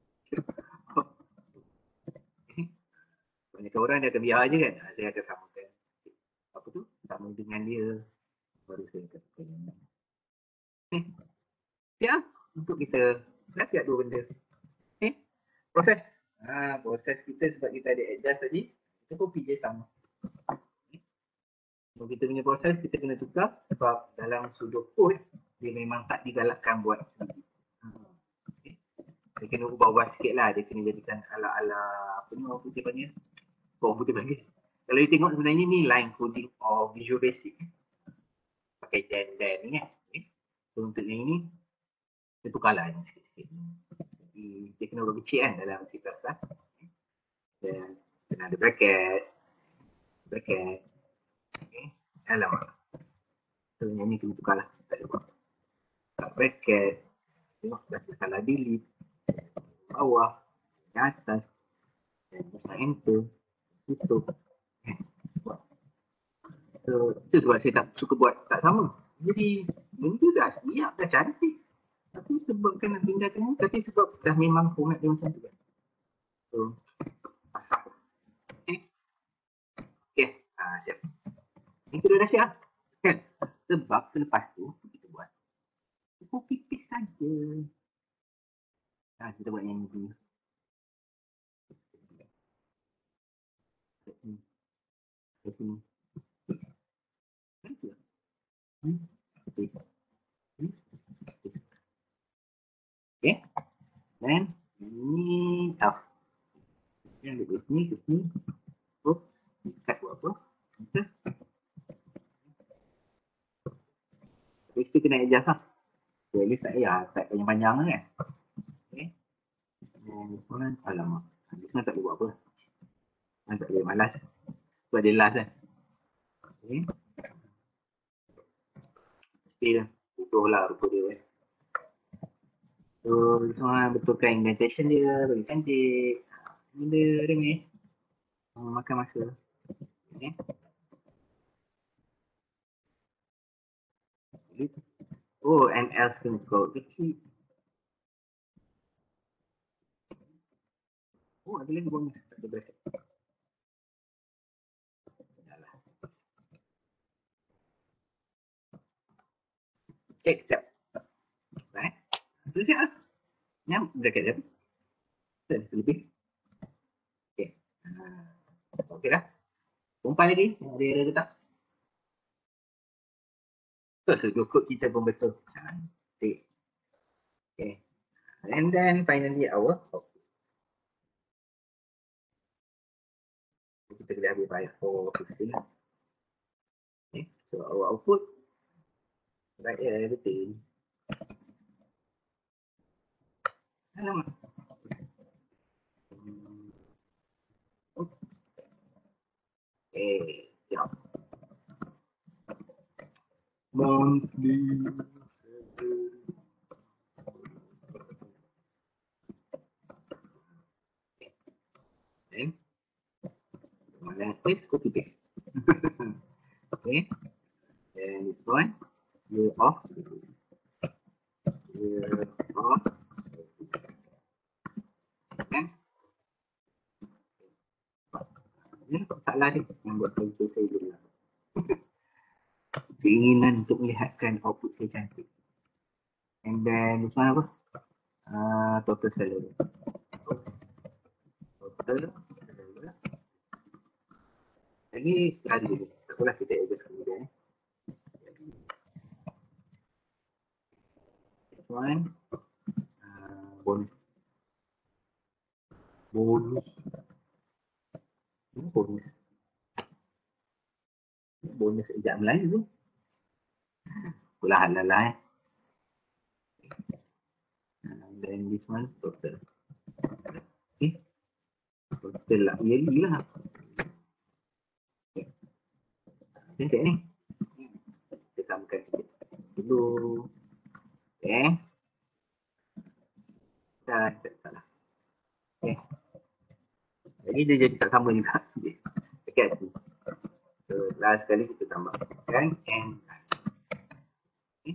Banyak orang dia akan biar je kan. Saya akan samakan. Apa tu? Sama dengan dia. Baru saya katakan. Okay. Ya, untuk kita dah siap dua benda. Okay. Proses. Ha, proses kita sebab kita ada adjust tadi. Kita copy je sama. Okay. So, kita punya proses kita kena tukar sebab dalam sudut code dia memang tak digalakkan buat sendiri. Okay. Dia kena ubah-ubah sikit lah. Dia kena jadikan ala-ala apa ni orang putih panggil. Orang putih panggil. Kalau you tengok sebenarnya ni line coding of Visual Basic. Pakai dan-dan ni kan. Okay. So untuk yang ini, kita tukarlah yang sikit-sikit. Jadi dia kena urut kecil kan dalam C plus plus. Dan kena ada bracket. Bracket. Okay. Alamak. So yang ni kena tukarlah. Tak ada buat. Tak bracket. Tengok dah salah delete. Bawah. Di atas. Dan tekan enter. Tutup. So, itu sebab saya tak suka buat tak sama. Jadi, benda dah siap, dah cantik. Tapi sebabkan nak pindahkan ni, tapi sebab dah memang format dia macam tu kan. So, pasang. Okay. Okay, ha, siap. Ini kedua dah siap. Kan? Sebab selepas tu, kita buat. Copy paste saja. Ha, Ah, kita buat yang ni. Sini. Sini. Hmm. Okay. Hmm. Okay. Dan ni off. Yang duduk sini ke sini. Oh, kat buat apa? Okay. Kita kena adjust lah. So, at least tak payah set panjang-panjang lah kan. Okay. Dan sekarang, alamak. Sekarang tak boleh buat apa. Sekarang tak boleh malas. Sebab dia last kan. Okay. Okay dah. Butuh lah rupa dia kan. So, semua betulkan indentation dia. Bagi cantik. Benda remeh. Hmm, makan masa. Okay. Oh, and else control. Kecil. Oh, ada lagi bonus. Tak ada bracket. Yalah. Okay, siap. Baik. Itu siap lah. Yang bracket dia. Itu lebih. Okay. Okay dah. Umpan lagi. Ada error ke tak? So, cukup kita pun betul. Cantik. Okay. And then finally our output. Kita kena ambil by four fifteen lah. Okay. So our output. Right here, everything. Alamak. Okay. Siap. Monthly. Then, mana paste, copy paste. Okay. And this one, year off. Year off. Okay. Ini salah ni yang buat saya saya dulu. Keinginan untuk melihatkan output saya cantik. And then this one apa? Uh, total salary. Total salary. Lagi sekali dulu. Tak apalah kita adjust kemudian. Eh. This one. Uh, bonus. Bonus. Ini bonus. Bonus ejak Melayu tu. Pulahan lah eh. And then this one total. Okay. Total lah. Yearly lah. Okay. Cantik ni. Kita samakan sikit. Dulu. Okay. Dah, tak salah. Okay. Jadi dia jadi tak sama juga. Okay. So, last kali kita tambahkan and okay.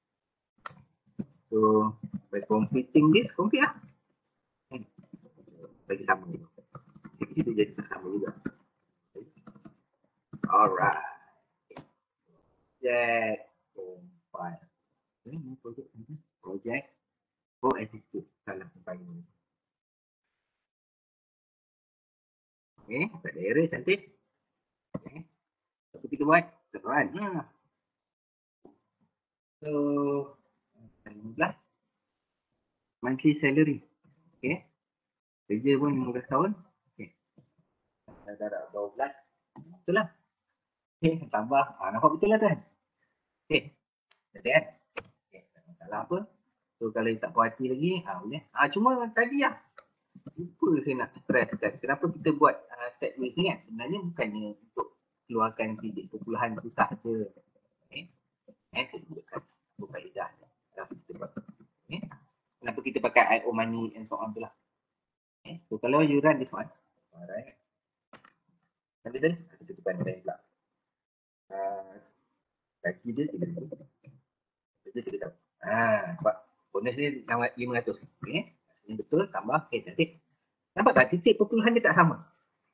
So, by completing this, complete lah. Okay. Bagi sama juga. Jadi dia jadi tak sama juga. Okay. Alright. Project compile. Okay, ni project ni. Project. Oh, execute. Salah compile ni. Okay, tak ada error, cantik. Okay. So, kita buat run. Hmm. So, lima belas. Monthly salary. Okay. Kerja pun lima belas tahun. Okay. Dah dah dua belas. Betul lah. Okay, tambah. Ha, nampak betul lah kan? Okay. Jadi kan? Okay, tak masalah apa. So, kalau tak puas hati lagi, ha, boleh. Ha, cuma tadi lah. Lupa saya nak stress kan. Kenapa kita buat uh, set width ni kan? Sebenarnya bukannya untuk keluarkan titik perpuluhan susah je. Okay. Eh, saya tunjukkan apa faedah ni. Kenapa kita buat. Okay. Kenapa kita pakai I O money and so on tu lah. Okay. So, kalau you run this one. Alright. Nanti tadi, kita tukar nilai pula. Uh, Kaki dia tiga ribu. Dia tiga ribu. Haa, nampak. Bonus dia lima ratus. Okay. Ini betul, tambah. Okay, cantik. Nampak tak? Titik perpuluhan dia tak sama.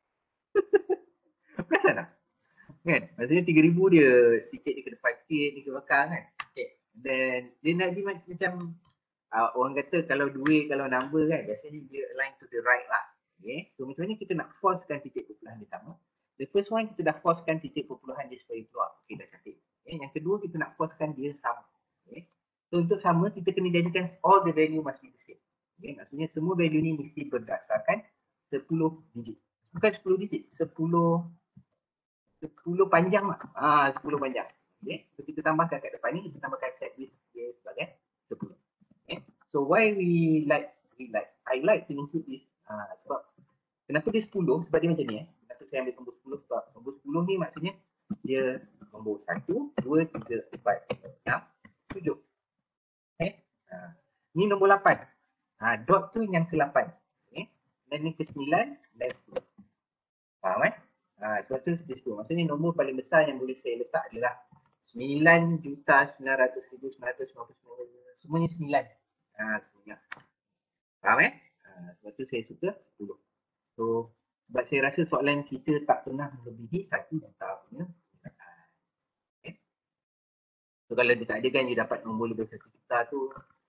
Perasan tak? Kan? Maksudnya tiga ribu dia, sikit dia ke depan sikit, dia ke belakang kan? Okay. Dan dia nak jadi macam uh, orang kata kalau duit, kalau number kan, biasanya dia align to the right lah. Okay. So macam mana kita nak forcekan titik perpuluhan dia sama. The first one kita dah forcekan titik perpuluhan dia supaya keluar. Okay, dah cantik. Okay. Yang kedua kita nak forcekan dia sama. Okay. So untuk sama kita kena jadikan all the value must be the same. Okay. Maksudnya semua value ni mesti berdasarkan sepuluh digit. Bukan sepuluh digit, sepuluh sepuluh panjang lah. Ah, sepuluh panjang. Okay. So kita tambahkan kat depan ni, kita tambahkan set width dia sebagai sepuluh. Okay. So why we like, we like, I like to include this. Ah, sebab kenapa dia sepuluh? Sebab dia macam ni eh. Kenapa saya ambil nombor sepuluh? Sebab nombor sepuluh ni maksudnya dia nombor satu, dua, tiga, empat, enam, tujuh. Okay. Ah, ni nombor lapan. Ah, dot tu yang ke lapan. Okay. Dan ni ke sembilan dan sepuluh. Faham eh? Ah, sebab tu dia sepuluh. Maksudnya nombor paling besar yang boleh saya letak adalah sembilan juta sembilan ratus ribu sembilan ratus sembilan puluh sembilan. Semuanya sembilan. Ah, sembilan. Faham eh? Ah, sebab tu saya suka sepuluh. So, sebab saya rasa soalan kita tak pernah melebihi satu juta punya. Okay. So, kalau dia tak ada kan, dia dapat nombor lebih satu juta tu,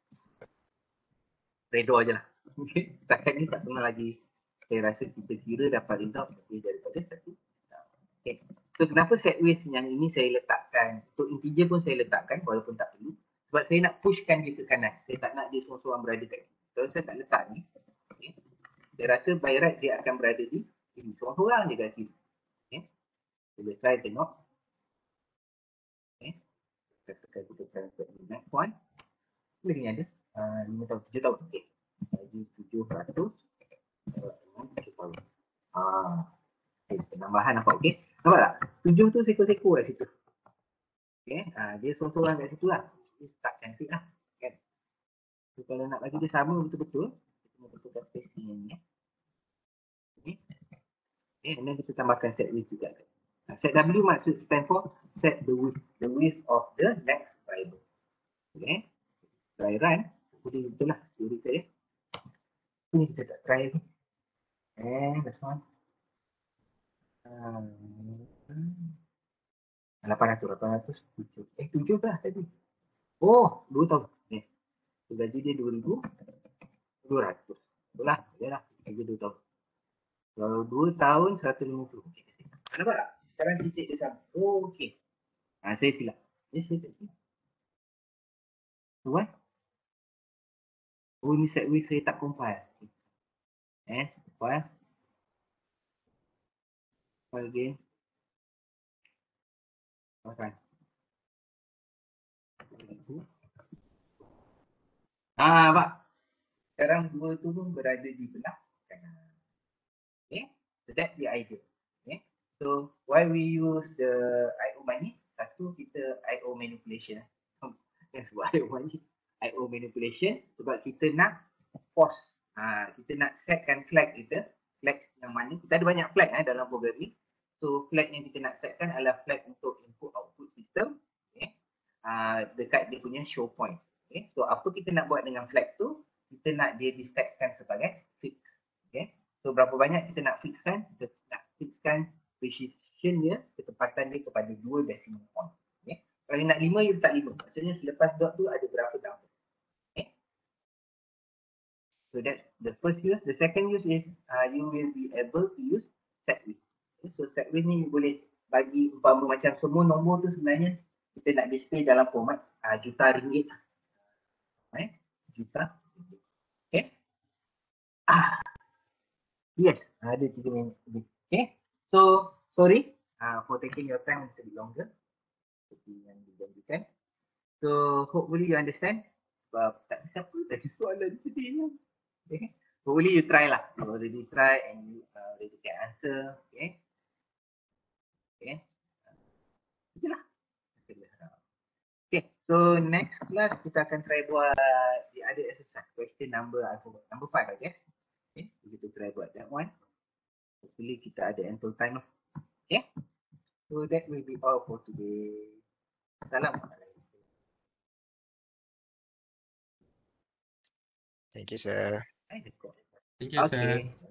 redor je lah. Okay. Setakat ni tak pernah lagi saya rasa kita kira dapat result lebih daripada satu juta. Okay. So, kenapa set width yang ini saya letakkan, untuk integer pun saya letakkan walaupun tak perlu. Sebab saya nak pushkan dia ke kanan. Saya tak nak dia seorang-seorang berada kat sini. Kalau saya tak letak ni, okay, saya rasa by right dia akan berada di sini. Seorang-seorang je kat sini. Okay. Kita try tengok. Okay. Kita kita transfer the next one. Lagi ada. Uh, lima tahun, tujuh tahun. Okay. Lagi tujuh ratus. tujuh tahun. Ah, okay. Penambahan nampak. Okay. Nampak tak? tujuh tu seko-seko kat situ. Okay. Uh, dia seorang-seorang kat situ lah. Dia tak cantik lah. Kan? So, kalau nak bagi dia sama betul-betul, kita kena betulkan spacing ni. Okay. Okay. And then kita tambahkan set width juga. Uh, set W maksud stand for set the width. The width of the next variable. Okay. Try run. Boleh betul lah. Teori saya. Ni kita tak try lagi. And that's one. Hmm. lapan ratus, lapan ratus, tujuh. Eh, tujuh lah tadi. Oh, dua tahun. Ni. So, gaji dia dua ribu dua ratus. Betul lah. Ya lah. Gaji dua tahun. Kalau dua tahun, seratus lima puluh. Okay. Nampak tak? Sekarang titik dia sama. Oh, okey. Ha, saya silap. Ya, saya tak silap. So, what? Oh, ni set width saya tak compile. Eh, compile. Compile again. Okay. Ah, Pak. Sekarang dua tu pun berada di belah kanan. Okay. So that's the idea. Okay. So why we use the I O money? Satu, kita I O manipulation. Yang sebut I O money. I O manipulation sebab kita nak force. Ha, kita nak setkan flag kita. Flag yang mana? Kita ada banyak flag eh, dalam programming. So flag yang kita nak setkan adalah flag untuk input output system. Okay. Uh, dekat dia punya show point. Okay. So apa kita nak buat dengan flag tu? Kita nak dia disetkan sebagai fix. Okay. So berapa banyak kita nak fixkan? Kita nak fixkan precision dia, ketepatan dia kepada dua decimal point. Okay. Kalau nak lima, you letak lima. Maksudnya selepas dot tu ada berapa number. Okay. So that's the first use. The second use is uh, you will be able to use set width. Okay. So set width ni you boleh bagi umpama macam semua nombor tu sebenarnya kita nak display dalam format uh, juta ringgit. Eh? Juta ringgit. Okay. Ah. Yes, ada tiga minit. Okay. So, sorry uh, for taking your time a bit longer. Seperti yang dijanjikan. So, hopefully you understand. Sebab tak siapa tak ada soalan sedihnya. Okay. Hopefully you try lah. You already try and you uh, already can answer. Okay. Okay. Itulah. Okay, so next class kita akan try buat the other exercise. Question number, I forgot, number five I guess. Okay, kita try buat that one. Hopefully kita ada ample time lah. Okay, so that will be all for today. Assalamualaikum. Thank you, sir. Thank you, sir. Okay.